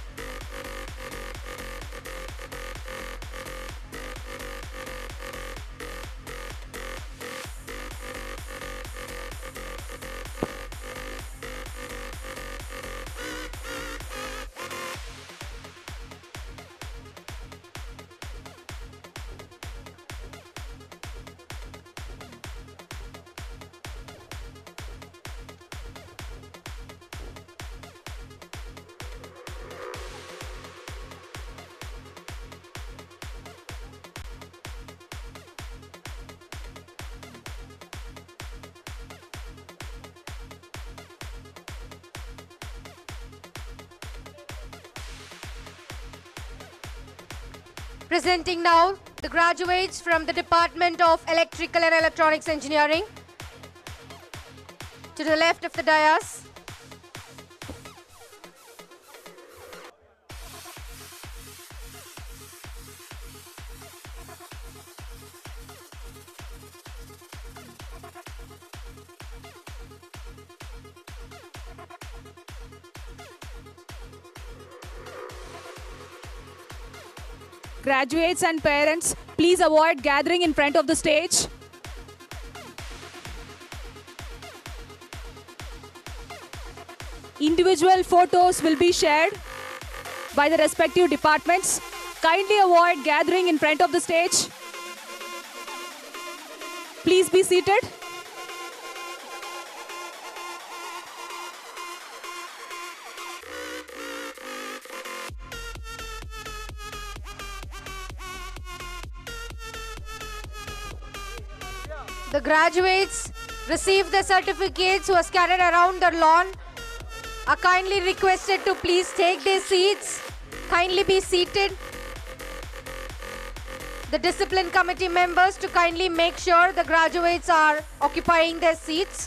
Presenting now the graduates from the Department of Electrical and Electronics Engineering. To the left of the dais. Graduates and parents, please avoid gathering in front of the stage. Individual photos will be shared by the respective departments. Kindly avoid gathering in front of the stage. Please be seated. The graduates receive the certificates who are scattered around the lawn are kindly requested to please take their seats. Kindly be seated. The discipline committee members to kindly make sure the graduates are occupying their seats.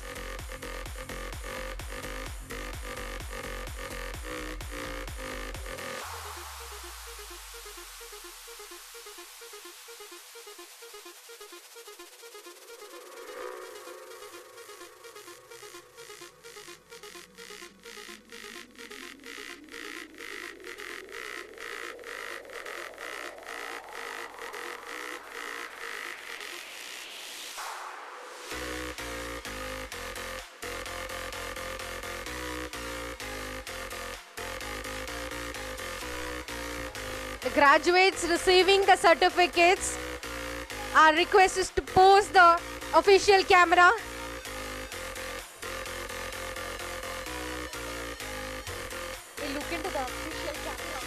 The graduates receiving the certificates are requested to pose the official camera. They look into the official camera.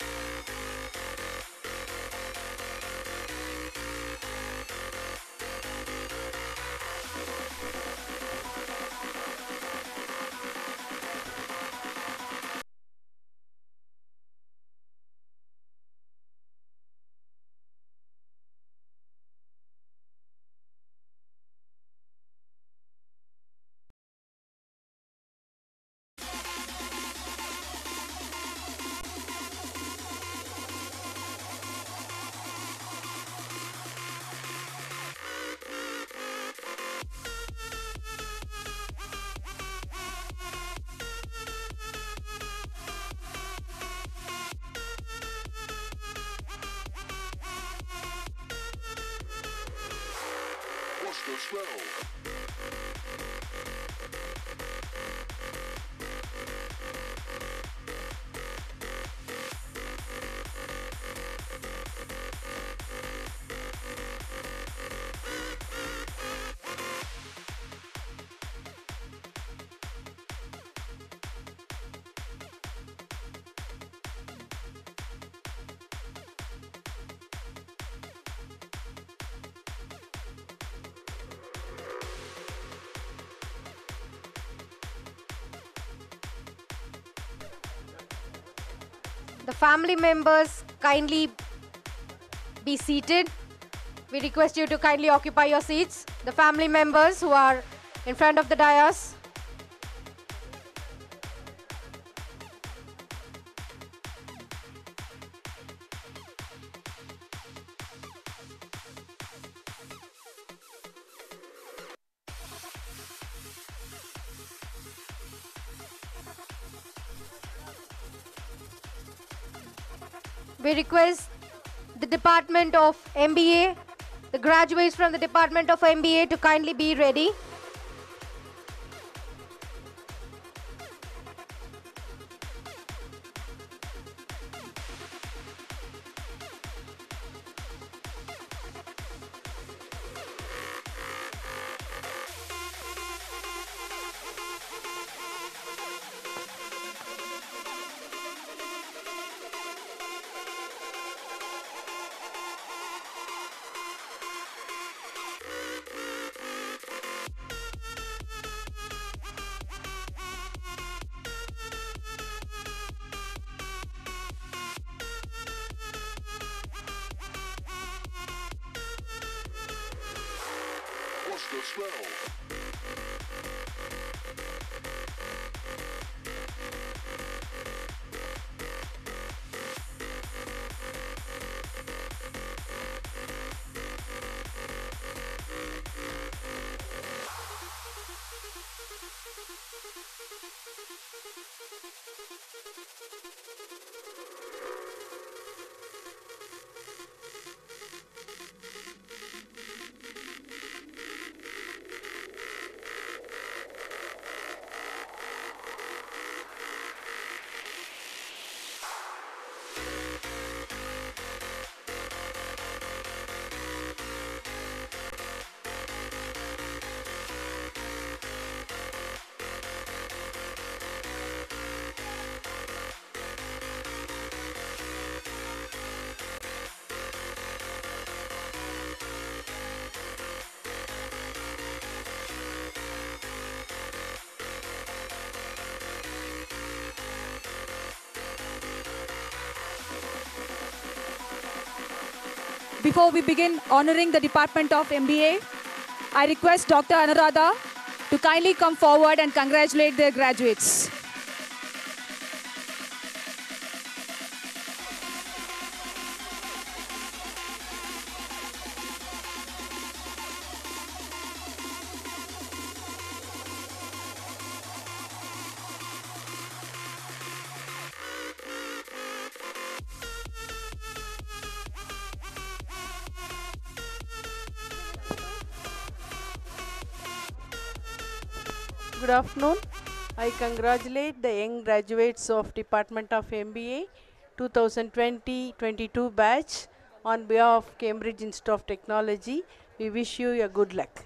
Let's go slow. The family members kindly be seated. We request you to kindly occupy your seats. The family members who are in front of the dais. we request the Department of MBA, the graduates from the Department of MBA to kindly be ready. What's the smell? Before we begin honoring the Department of MBA, I request Dr. Anuradha to kindly come forward and congratulate their graduates. Good afternoon. I congratulate the young graduates of Department of MBA 2020-22 batch on behalf of Cambridge Institute of Technology. We wish you a good luck.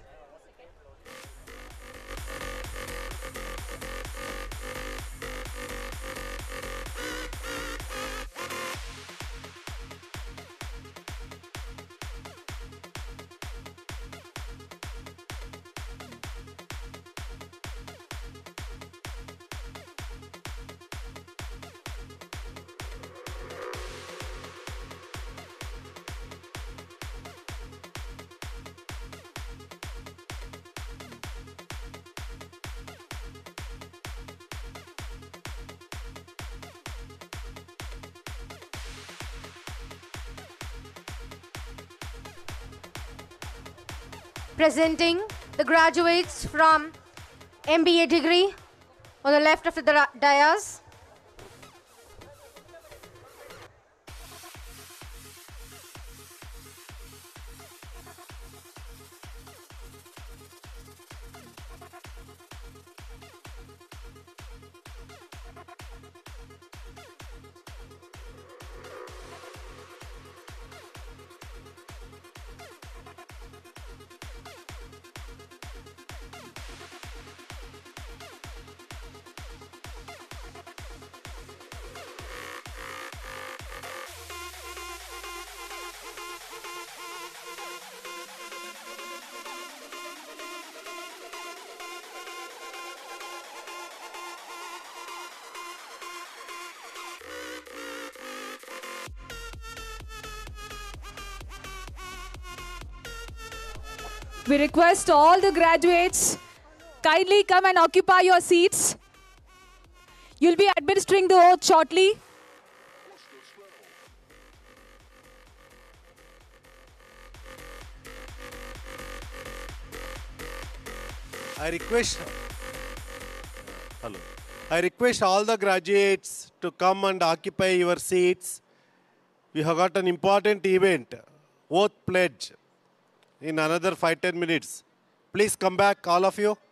Presenting the graduates from MBA degree on the left of the dais. We request all the graduates kindly come and occupy your seats. You'll be administering the oath shortly. I request all the graduates to come and occupy your seats. we have got an important event, oath pledge, in another 5-10 minutes. Please come back, all of you.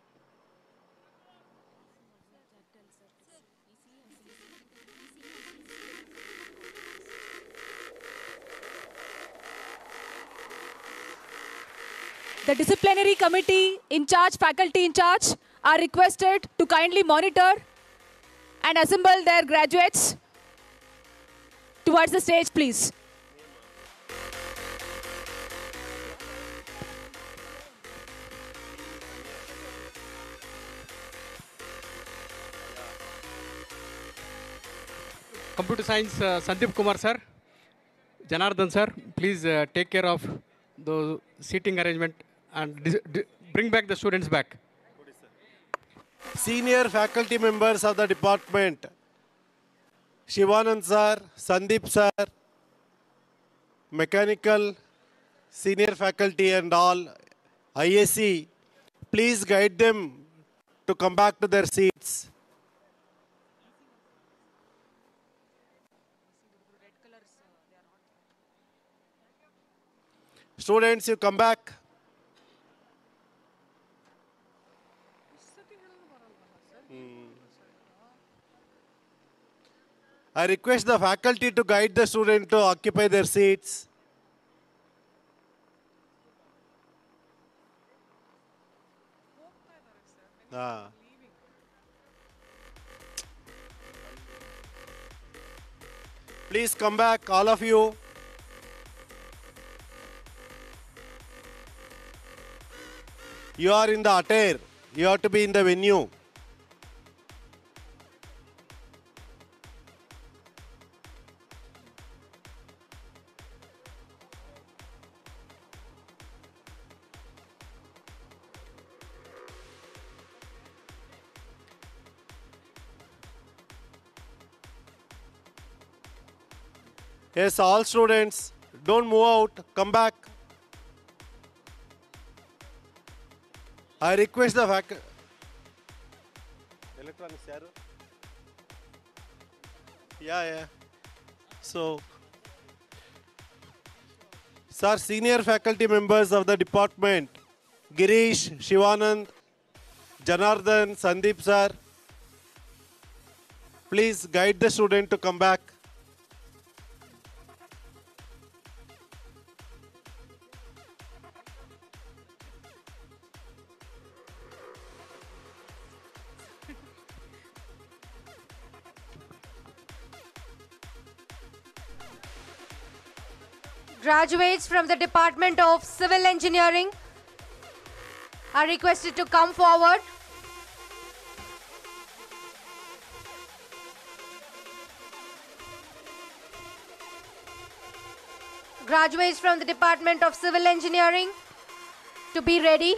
The disciplinary committee in charge, faculty in charge, are requested to kindly monitor and assemble their graduates towards the stage, please. Computer Science, Sandeep Kumar sir, Janardhan sir, please take care of the seating arrangement and bring back the students back. Senior faculty members of the department, Shivanand sir, Sandeep sir, mechanical, senior faculty and all, IAC, please guide them to come back to their seats. Students, you come back. I request the faculty to guide the student to occupy their seats. Please come back, all of you. You are in the attire. You have to be in the venue. Yes, all students, don't move out, come back. I request the faculty. Electronics, yeah. So, sir, senior faculty members of the department, Girish, Shivanand, Janardhan, Sandeep sir, please guide the student to come back. Graduates from the Department of Civil Engineering are requested to come forward. Graduates from the Department of Civil Engineering to be ready.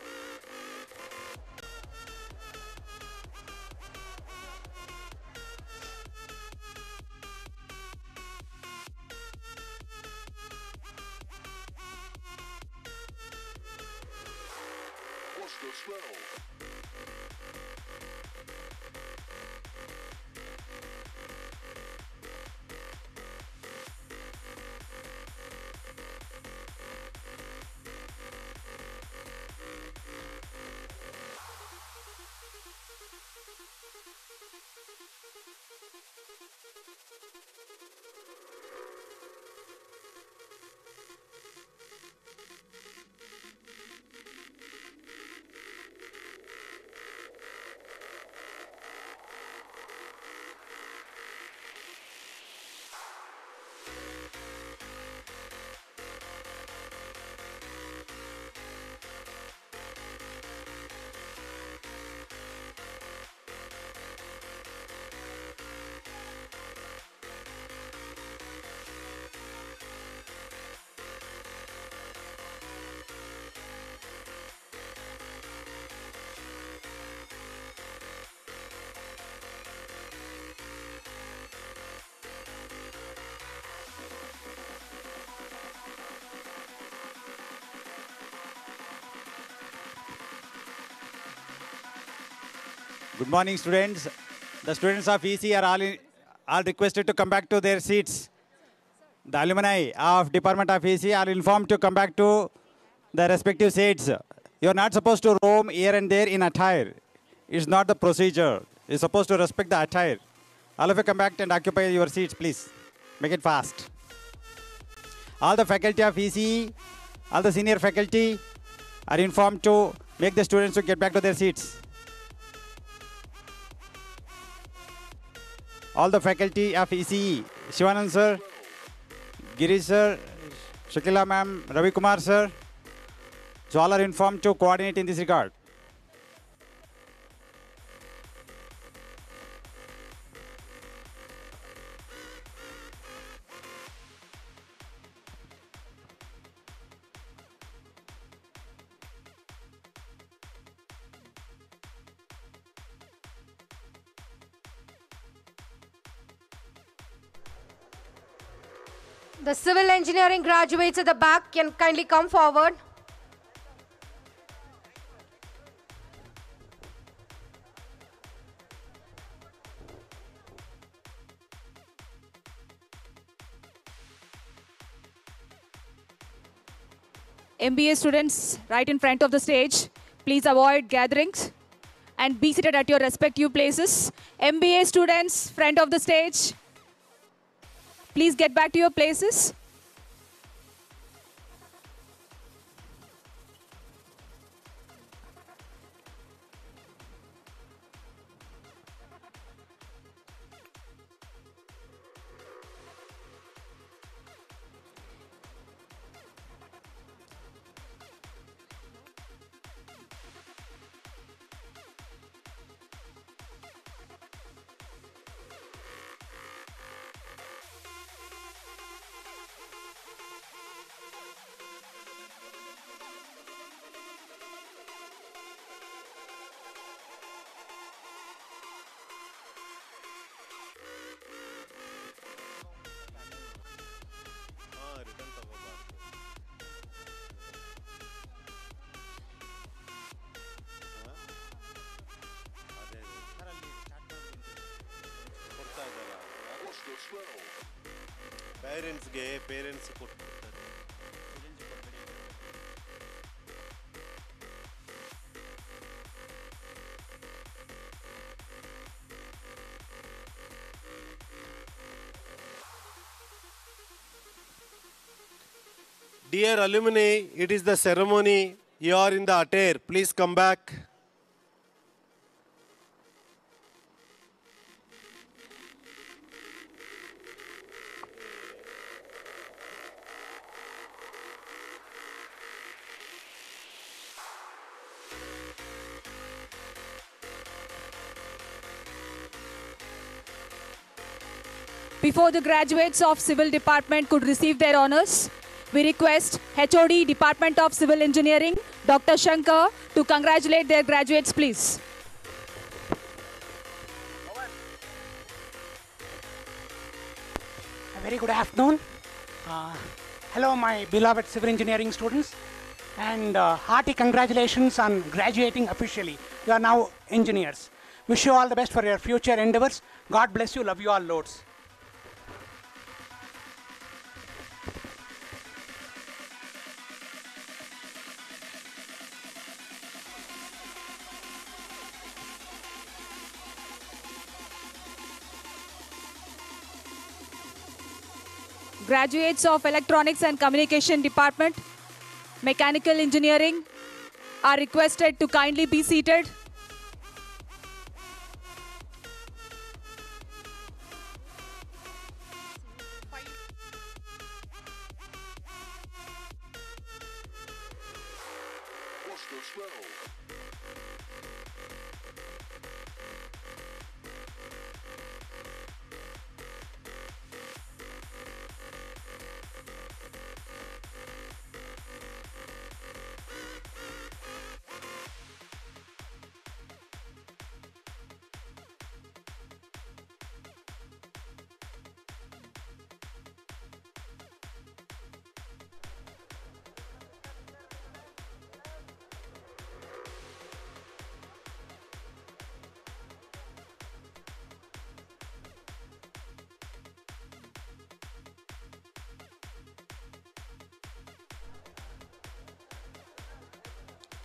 Good morning, students. The students of EC are all requested to come back to their seats. The alumni of Department of EC are informed to come back to the respective seats. You are not supposed to roam here and there in attire. It's not the procedure. You're supposed to respect the attire. All of you come back and occupy your seats, please. Make it fast. All the faculty of ECE, all the senior faculty are informed to make the students to get back to their seats. All the faculty of ECE, Shivanand sir, Girish sir, Shakila ma'am, Ravi Kumar sir, so all are informed to coordinate in this regard. The civil engineering graduates at the back can kindly come forward. MBA students right in front of the stage, please avoid gatherings and be seated at your respective places. MBA students, front of the stage, please get back to your places. Parents ಕೊಟ್ಬಿಡ್ತಾರೆ. Dear alumni, it is the ceremony. You are in the attire. Please come back. Before the graduates of Civil Department could receive their honors, we request HOD Department of Civil Engineering, Dr. Shankar, to congratulate their graduates, please. A very good afternoon. Hello, my beloved civil engineering students, and hearty congratulations on graduating officially. You are now engineers. Wish you all the best for your future endeavors. God bless you. Love you all loads. Graduates of Electronics and Communication Department, Mechanical Engineering are requested to kindly be seated.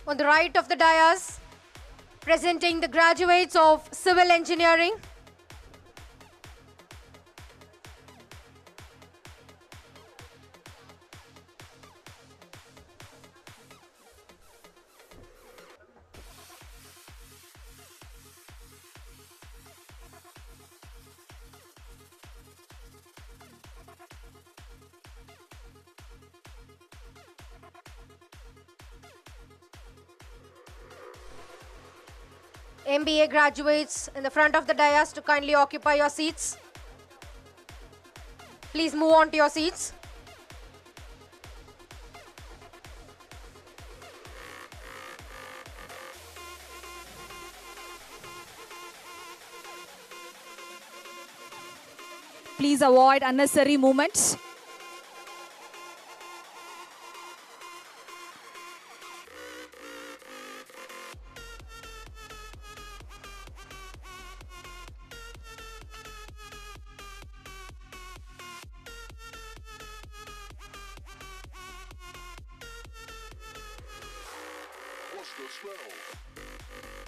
On the right of the dais, presenting the graduates of Civil Engineering. MBA graduates in the front of the dais to kindly occupy your seats. Please move on to your seats. Please avoid unnecessary movements. Watch the smell.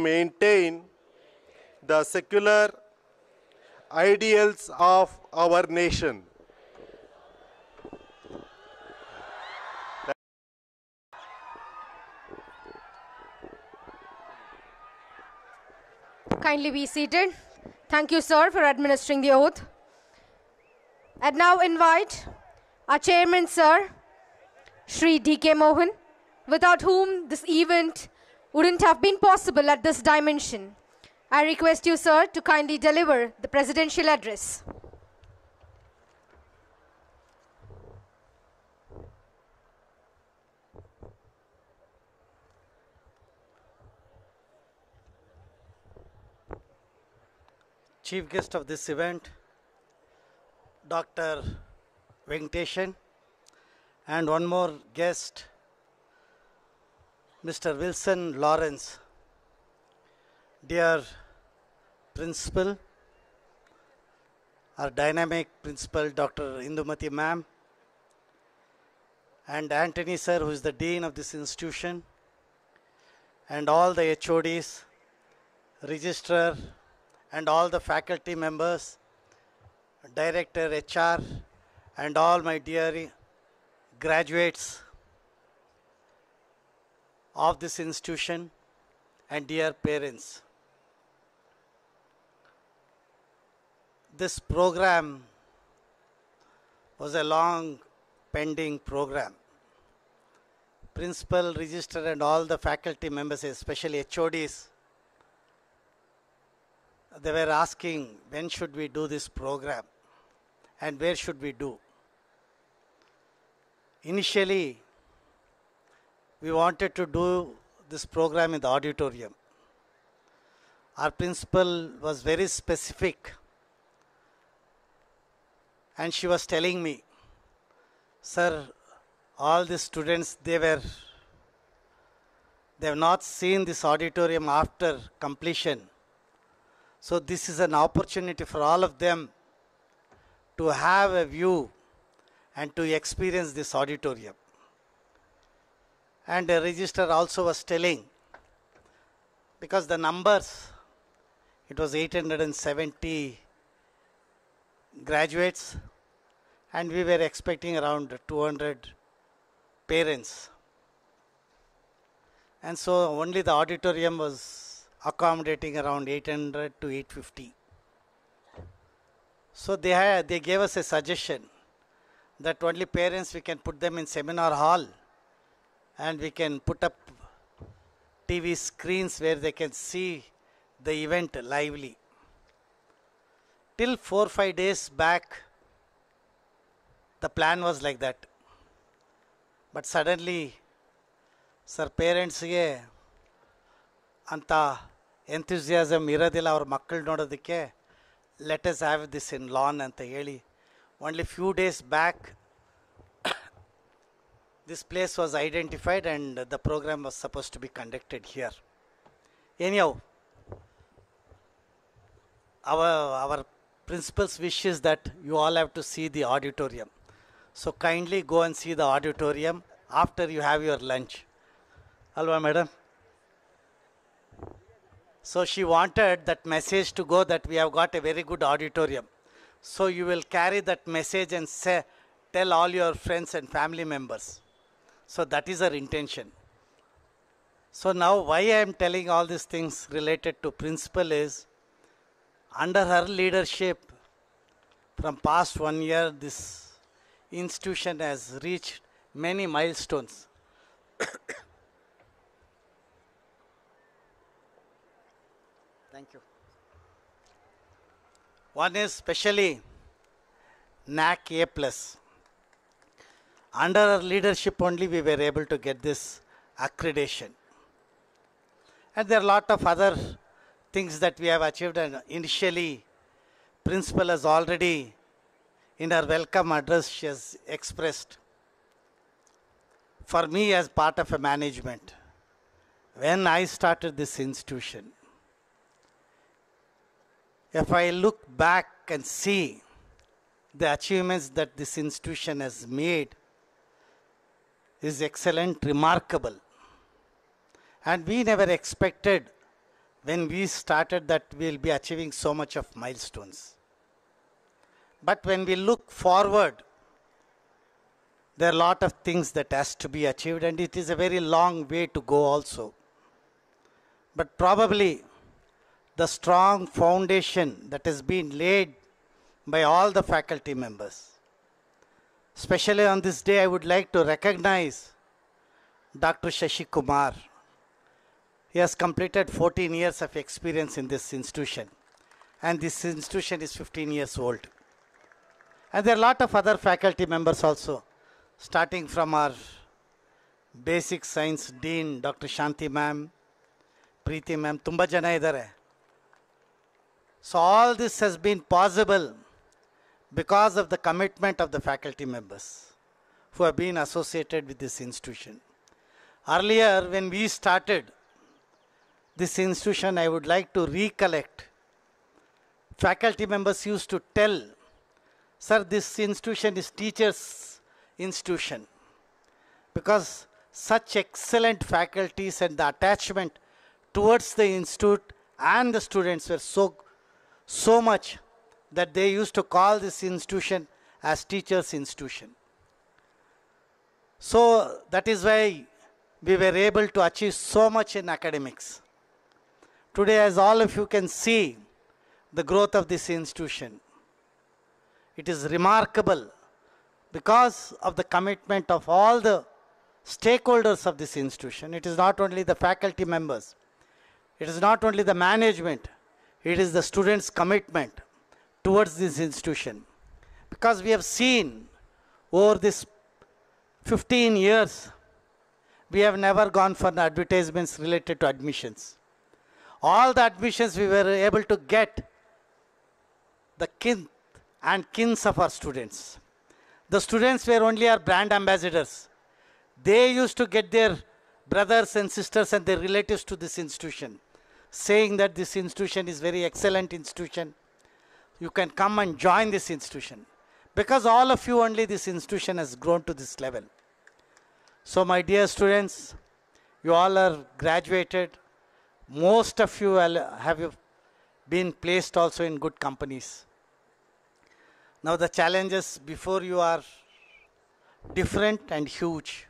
maintain the secular ideals of our nation. Kindly be seated. Thank you, sir, for administering the oath. And now invite our chairman, sir, Shri D.K. Mohan, without whom this event wouldn't have been possible at this dimension. I request you, sir, to kindly deliver the presidential address. Chief guest of this event, Dr. Venkateshan, and one more guest, Mr. Wilson Lawrence. Dear Principal, our dynamic Principal, Dr. Indumati ma'am, and Anthony sir, who is the Dean of this institution, and all the HODs, Registrar, and all the faculty members, Director, HR, and all my dear graduates of this institution, and dear parents. This program was a long pending program. Principal, Registrar, and all the faculty members, especially HODs, they were asking, when should we do this program and where should we do? Initially, we wanted to do this program in the auditorium. Our principal was very specific, and she was telling me, sir, all the students, they have not seen this auditorium after completion. So this is an opportunity for all of them to have a view and to experience this auditorium. And the registrar also was telling, because the numbers, it was 870 graduates, and we were expecting around 200 parents. And so only the auditorium was accommodating around 800 to 850. So they gave us a suggestion that only parents, we can put them in seminar hall, and we can put up TV screens where they can see the event lively. Till 4-5 days back, the plan was like that. But suddenly, sir, parents ge anta enthusiasm iradilla our makkal nodadikke, let us have this in lawn anta heli. Only few days back, this place was identified and the program was supposed to be conducted here. Anyhow, our principal's wish is that you all have to see the auditorium. So kindly go and see the auditorium after you have your lunch. Alva, madam? So she wanted that message to go that we have got a very good auditorium. So you will carry that message and say, tell all your friends and family members. So that is her intention. So now why I am telling all these things related to principal is, under her leadership, from past 1 year, this institution has reached many milestones. Thank you. One is especially NAC A+. Under her leadership only we were able to get this accreditation. And there are a lot of other things that we have achieved, and initially principal has already, in her welcome address, she has expressed, for me as part of a management, when I started this institution, if I look back and see the achievements that this institution has made, is excellent, remarkable. And we never expected when we started that we'll be achieving so much of milestones. But when we look forward, there are a lot of things that has to be achieved, and it is a very long way to go also. But probably the strong foundation that has been laid by all the faculty members. Especially on this day, I would like to recognize Dr. Shashi Kumar. He has completed 14 years of experience in this institution, and this institution is 15 years old. And there are a lot of other faculty members also, starting from our basic science dean, Dr. Shanti ma'am, Preeti ma'am, tumba jana idare. So all this has been possible because of the commitment of the faculty members who have been associated with this institution. Earlier, when we started this institution, I would like to recollect. Faculty members used to tell, sir, this institution is teachers' institution, because such excellent faculties and the attachment towards the institute and the students were so much that they used to call this institution as teachers' institution. So that is why we were able to achieve so much in academics. Today, as all of you can see, the growth of this institution, it is remarkable because of the commitment of all the stakeholders of this institution. It is not only the faculty members, it is not only the management, it is the students' commitment towards this institution. Because we have seen over this 15 years, we have never gone for the advertisements related to admissions. All the admissions we were able to get the kin and kins of our students. The students were only our brand ambassadors. They used to get their brothers and sisters and their relatives to this institution, saying that this institution is very excellent institution. You can come and join this institution. Because all of you only this institution has grown to this level. So my dear students, you all are graduated. Most of you have been placed also in good companies. Now the challenges before you are different and huge.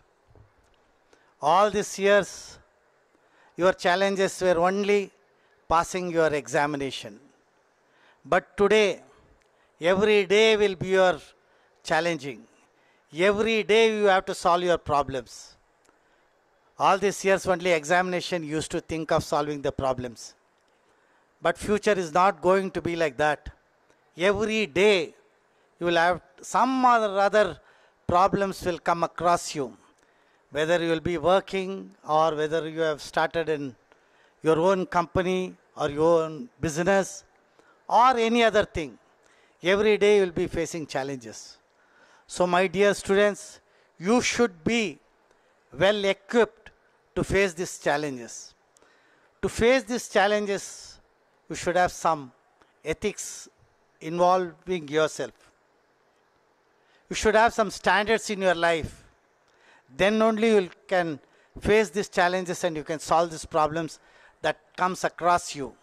All these years, your challenges were only passing your examination. But today, every day will be your challenging. Every day you have to solve your problems. All these years only examination used to think of solving the problems. But future is not going to be like that. Every day you will have some or other problems will come across you. Whether you will be working or whether you have started in your own company or your own business or any other thing. Every day you will be facing challenges. So my dear students, you should be well equipped to face these challenges. To face these challenges, you should have some ethics involving yourself. You should have some standards in your life. Then only you can face these challenges and you can solve these problems that comes across you.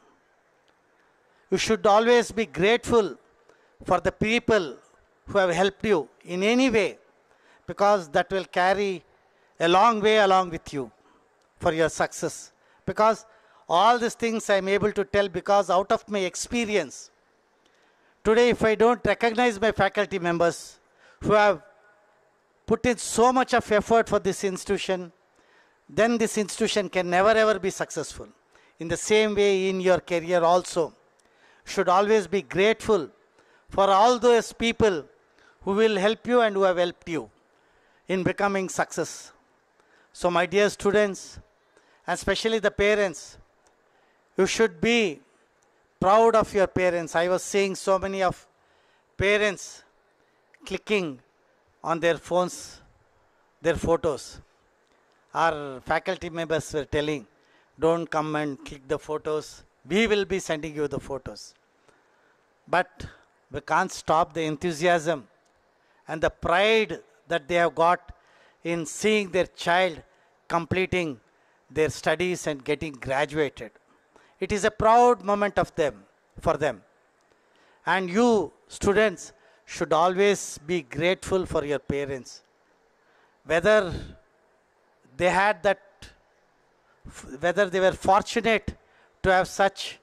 You should always be grateful for the people who have helped you in any way, because that will carry a long way along with you for your success. Because all these things I am able to tell because out of my experience. Today, if I don't recognize my faculty members who have put in so much of effort for this institution, then this institution can never ever be successful. In the same way, in your career also, should always be grateful for all those people who will help you and who have helped you in becoming success. So my dear students, and especially the parents, you should be proud of your parents. I was seeing so many of parents clicking on their phones, their photos. Our faculty members were telling, don't come and click the photos. We will be sending you the photos. But we can't stop the enthusiasm and the pride that they have got in seeing their child completing their studies and getting graduated. It is a proud moment of them, for them. And you, students, should always be grateful for your parents. Whether they had that, whether they were fortunate to have such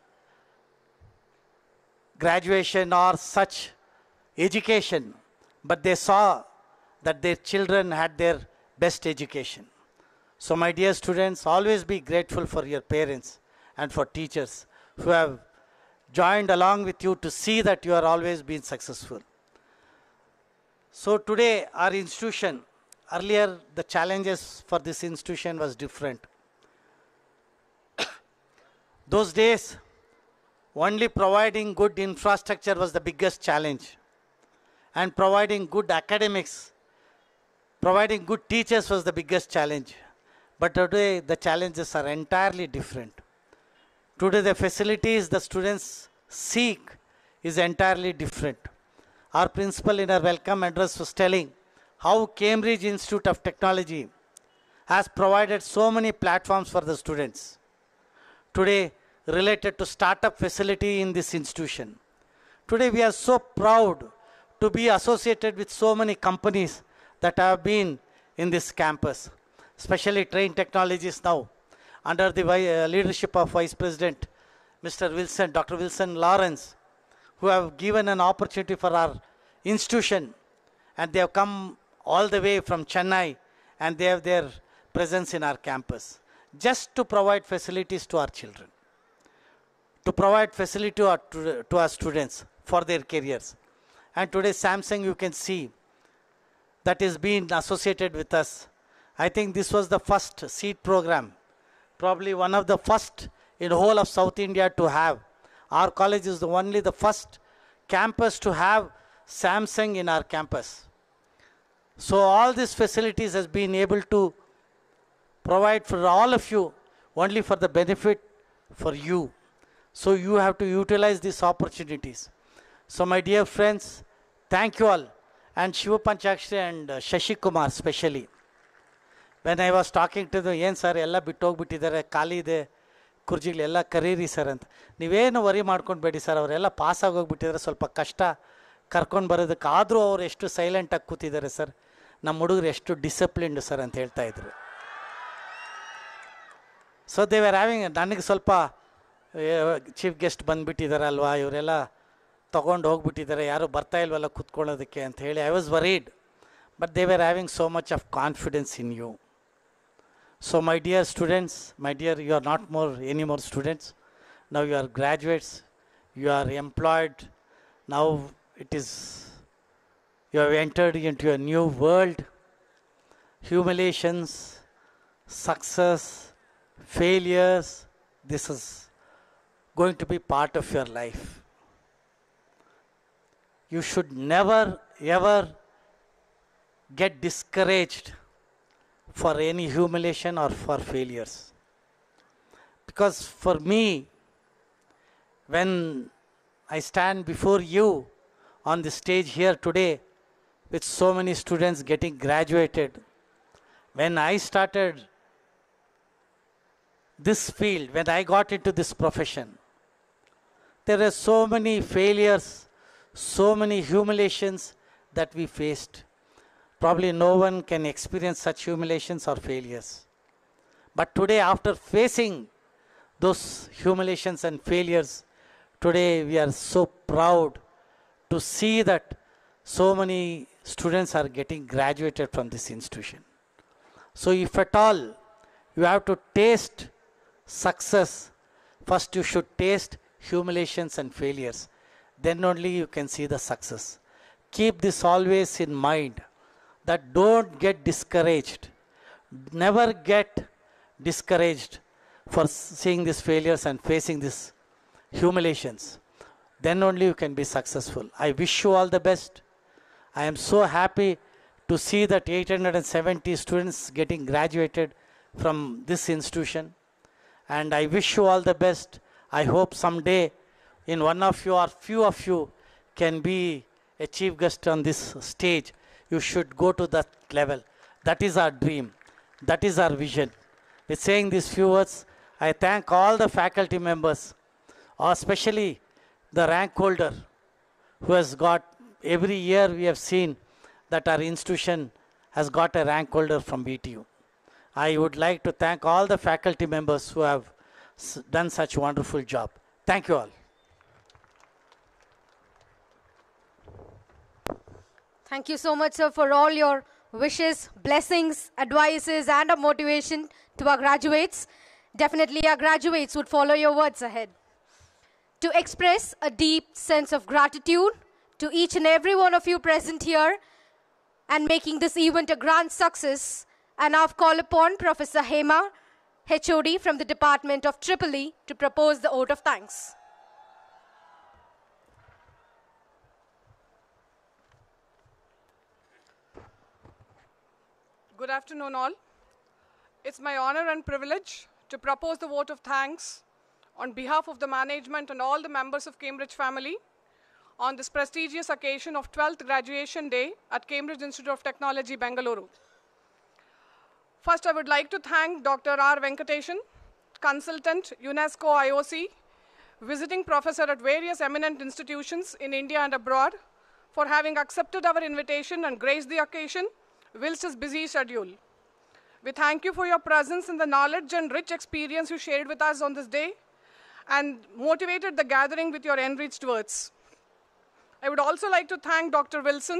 graduation or such education, but they saw that their children had their best education. So my dear students, always be grateful for your parents and for teachers who have joined along with you to see that you are always being successful. So today our institution, earlier the challenges for this institution was different. Those days, only providing good infrastructure was the biggest challenge. And providing good academics, providing good teachers was the biggest challenge. But today the challenges are entirely different. Today the facilities the students seek is entirely different. Our principal in our welcome address was telling how Cambridge Institute of Technology has provided so many platforms for the students. Today, related to startup facility in this institution. Today we are so proud to be associated with so many companies that have been in this campus, especially Train Technologies now, under the leadership of Vice President Mr. Wilson, Dr. Wilson Lawrence, who have given an opportunity for our institution, and they have come all the way from Chennai, and they have their presence in our campus, just to provide facilities to our children, to provide facility to our students for their careers. And today Samsung, you can see, that is being associated with us. I think this was the first seed program, probably one of the first in the whole of South India to have. Our college is only the first campus to have Samsung in our campus. So all these facilities has been able to provide for all of you only for the benefit for you. So you have to utilize these opportunities. So my dear friends, thank you all. And Shiva Panchakshri and Shashi Kumar especially. When I was talking to them, ಏನು sir ಎಲ್ಲ ಬಿಟ್ಟು ಹೋಗ್ಬಿಟ್ಟಿದ್ದಾರೆ, ಖಾಲಿ ಇದೆ ಕುರ್ಜಿಗಳೆಲ್ಲ ಕರೀರಿ sir ಅಂತ. ನೀವೇನು worry ಮಾಡ್ಕೊಂಡ್ಬೇಡಿ ಸರ್, ಅವರೆಲ್ಲ ಪಾಸ್ ಆಗೋಗ್ಬಿಟ್ಟಿದ್ದಾರೆ, ಸ್ವಲ್ಪ ಕಷ್ಟ ಕರ್ಕೊಂಡು ಬರೋದಕ್ಕೆ. ಆದರೂ ಅವ್ರು ಎಷ್ಟು ಸೈಲೆಂಟಾಗಿ ಕೂತಿದ್ದಾರೆ ಸರ್, ನಮ್ಮ ಹುಡುಗರು ಎಷ್ಟು ಡಿಸಿಪ್ಲಿನ್ಡ್ ಸರ್ ಅಂತ ಹೇಳ್ತಾ ಇದ್ರು. ಸೊ ದೇ ವೇರ್ ಹ್ಯಾವಿಂಗ್, ನನಗೆ ಸ್ವಲ್ಪ ಚೀಫ್ ಗೆಸ್ಟ್ ಬಂದುಬಿಟ್ಟಿದ್ದಾರಲ್ವಾ, ಇವರೆಲ್ಲ ತೊಗೊಂಡು ಹೋಗ್ಬಿಟ್ಟಿದ್ದಾರೆ, ಯಾರು ಬರ್ತಾ ಇಲ್ವಲ್ಲ ಕೂತ್ಕೊಳ್ಳೋದಕ್ಕೆ ಅಂತ ಹೇಳಿ I was worried. But they were having so much of confidence in you. So my dear students, my dear, you are not any more students. Now you are graduates, you are employed. Now you have entered into a new world. Humiliations, success, failures, this is going to be part of your life. You should never ever get discouraged for any humiliation or for failures. Because for me, when I stand before you on the stage here today with so many students getting graduated, when I started this field, when I got into this profession, there are so many failures, so many humiliations that we faced. Probably no one can experience such humiliations or failures. But today, after facing those humiliations and failures, today we are so proud to see that so many students are getting graduated from this institution. So if at all you have to taste success, first you should taste humiliations and failures. Then only you can see the success. Keep this always in mind, that don't get discouraged. Never get discouraged for seeing these failures and facing these humiliations. Then only you can be successful. I wish you all the best. I am so happy to see that 870 students getting graduated from this institution. And I wish you all the best. I hope someday in one of you or few of you can be a chief guest on this stage. You should go to that level. That is our dream. That is our vision. With saying these few words, I thank all the faculty members, especially the rank holder, who has got, every year we have seen that our institution has got a rank holder from BTU. I would like to thank all the faculty members who have done such a wonderful job. Thank you all. Thank you so much, sir, for all your wishes, blessings, advices, and a motivation to our graduates. Definitely our graduates would follow your words ahead. To express a deep sense of gratitude to each and every one of you present here and making this event a grand success, and I've called upon Professor Hema, HOD from the Department of EEE, to propose the vote of thanks. Good afternoon, all. It's my honor and privilege to propose the vote of thanks on behalf of the management and all the members of Cambridge family on this prestigious occasion of 12th graduation day at Cambridge Institute of Technology, Bengaluru. First, I would like to thank Dr. R. Venkatesan, consultant, UNESCO IOC, visiting professor at various eminent institutions in India and abroad, for having accepted our invitation and graced the occasion whilst his busy schedule. We thank you for your presence and the knowledge and rich experience you shared with us on this day and motivated the gathering with your enriched words. I would also like to thank Dr. Wilson,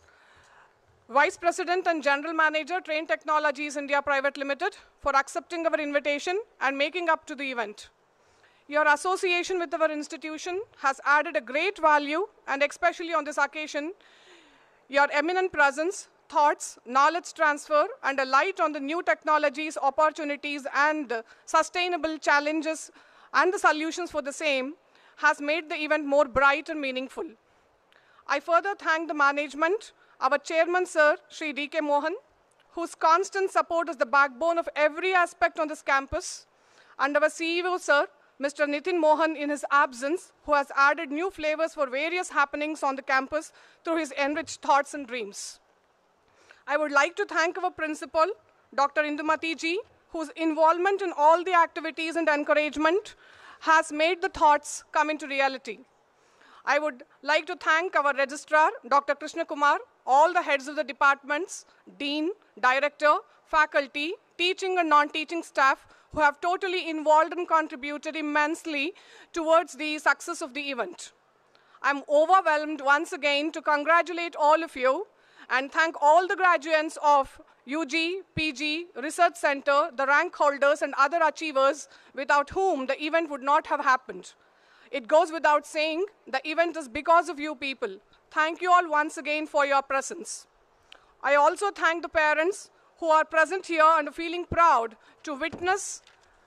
Vice President and General Manager, Train Technologies India Private Limited, for accepting our invitation and making up to the event. Your association with our institution has added a great value, and especially on this occasion, your eminent presence, thoughts, knowledge transfer, and a light on the new technologies, opportunities, and sustainable challenges and the solutions for the same has made the event more bright and meaningful. I further thank the management, our chairman, Sir, Shri D.K. Mohan, whose constant support is the backbone of every aspect on this campus, and our CEO, Sir, Mr. Nitin Mohan, in his absence, who has added new flavors for various happenings on the campus through his enriched thoughts and dreams. I would like to thank our principal, Dr. Indumati ji, whose involvement in all the activities and encouragement has made the thoughts come into reality. I would like to thank our registrar, Dr. Krishna Kumar, all the heads of the departments, dean, director, faculty, teaching and non-teaching staff who have totally involved and contributed immensely towards the success of the event. I'm overwhelmed once again to congratulate all of you and thank all the graduates of UG, PG, Research Center, the rank holders and other achievers without whom the event would not have happened. It goes without saying, the event is because of you people. Thank you all once again for your presence. I also thank the parents who are present here and are feeling proud to witness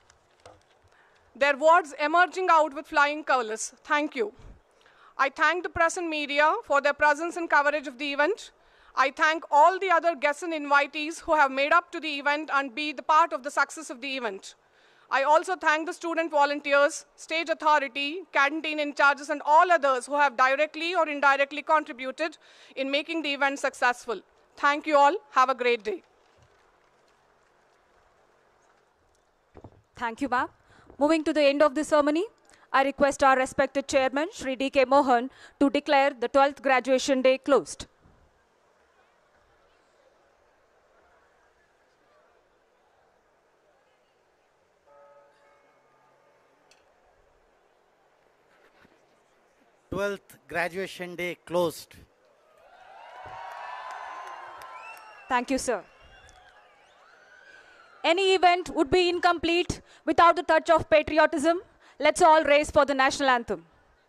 their wards emerging out with flying colors. Thank you. I thank the press and media for their presence and coverage of the event. I thank all the other guests and invitees who have made up to the event and be the part of the success of the event. I also thank the student volunteers, stage authority, canteen in charges, and all others who have directly or indirectly contributed in making the event successful. Thank you all. Have a great day. Thank you, ma'am. Moving to the end of the ceremony, I request our respected chairman, Shri D.K. Mohan, to declare the 12th graduation day closed. Graduation day closed. Thank you, sir. Any event would be incomplete without the touch of patriotism. Let's all raise for the national anthem.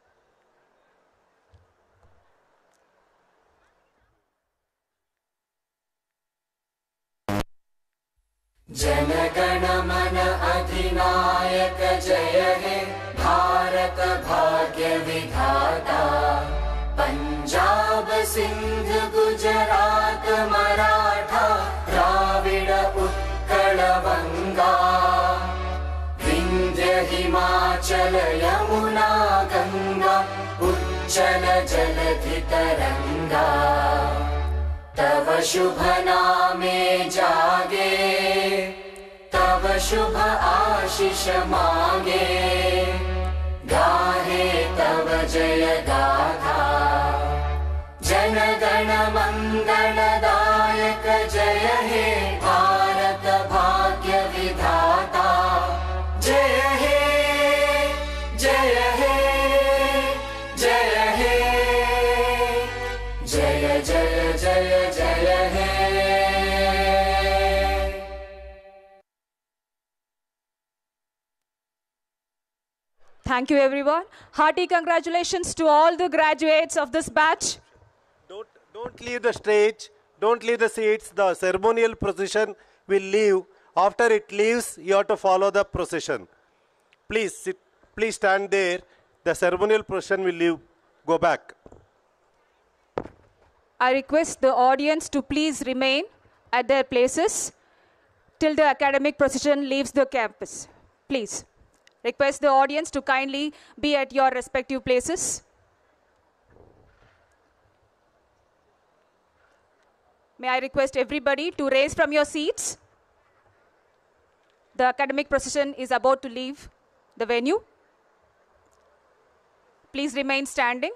जनगण मन अधिनायक जय हे भारत भाग्य विधाता पंजाब सिंध गुजरात मराठा द्राविड उत्कल बंगा विंध्य हिमाचल यमुना गंगा उच्चल जलधि तरंगा तव शुभ नामे जागे तव तव शुभ आशीष मांगे, गाहे तव जय गाथा। जन गण मंगलदायक जय हे भारत भाग्य विधाता। जय हे जय हे जय हे जय जय जय जय हे। Thank you everyone. Hearty congratulations to all the graduates of this batch. Don't leave the stage, don't leave the seats. The ceremonial procession will leave. After it leaves, you have to follow the procession. Please sit, please stand there. The ceremonial procession will leave. Go back. I request the audience to please remain at their places till the academic procession leaves the campus. Please. Request the audience to kindly be at your respective places. May I request everybody to raise from your seats. The academic procession is about to leave the venue. Please remain standing.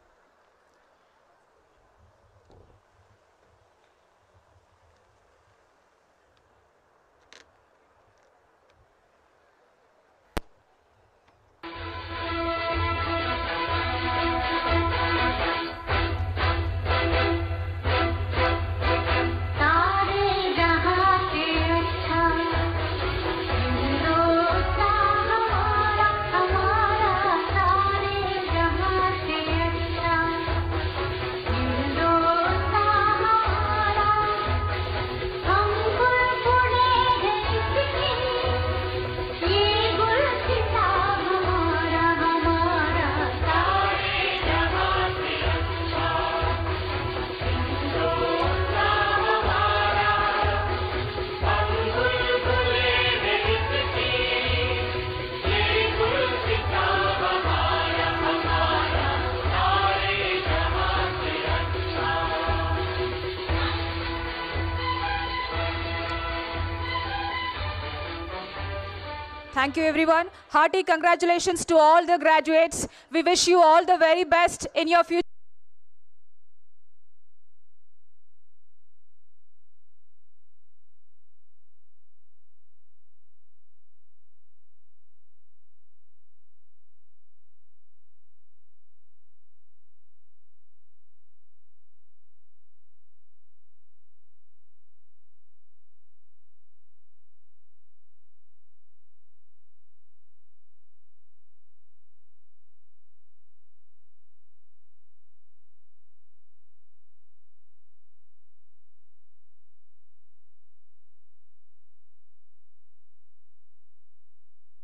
Thank you everyone. Hearty congratulations to all the graduates. We wish you all the very best in your future.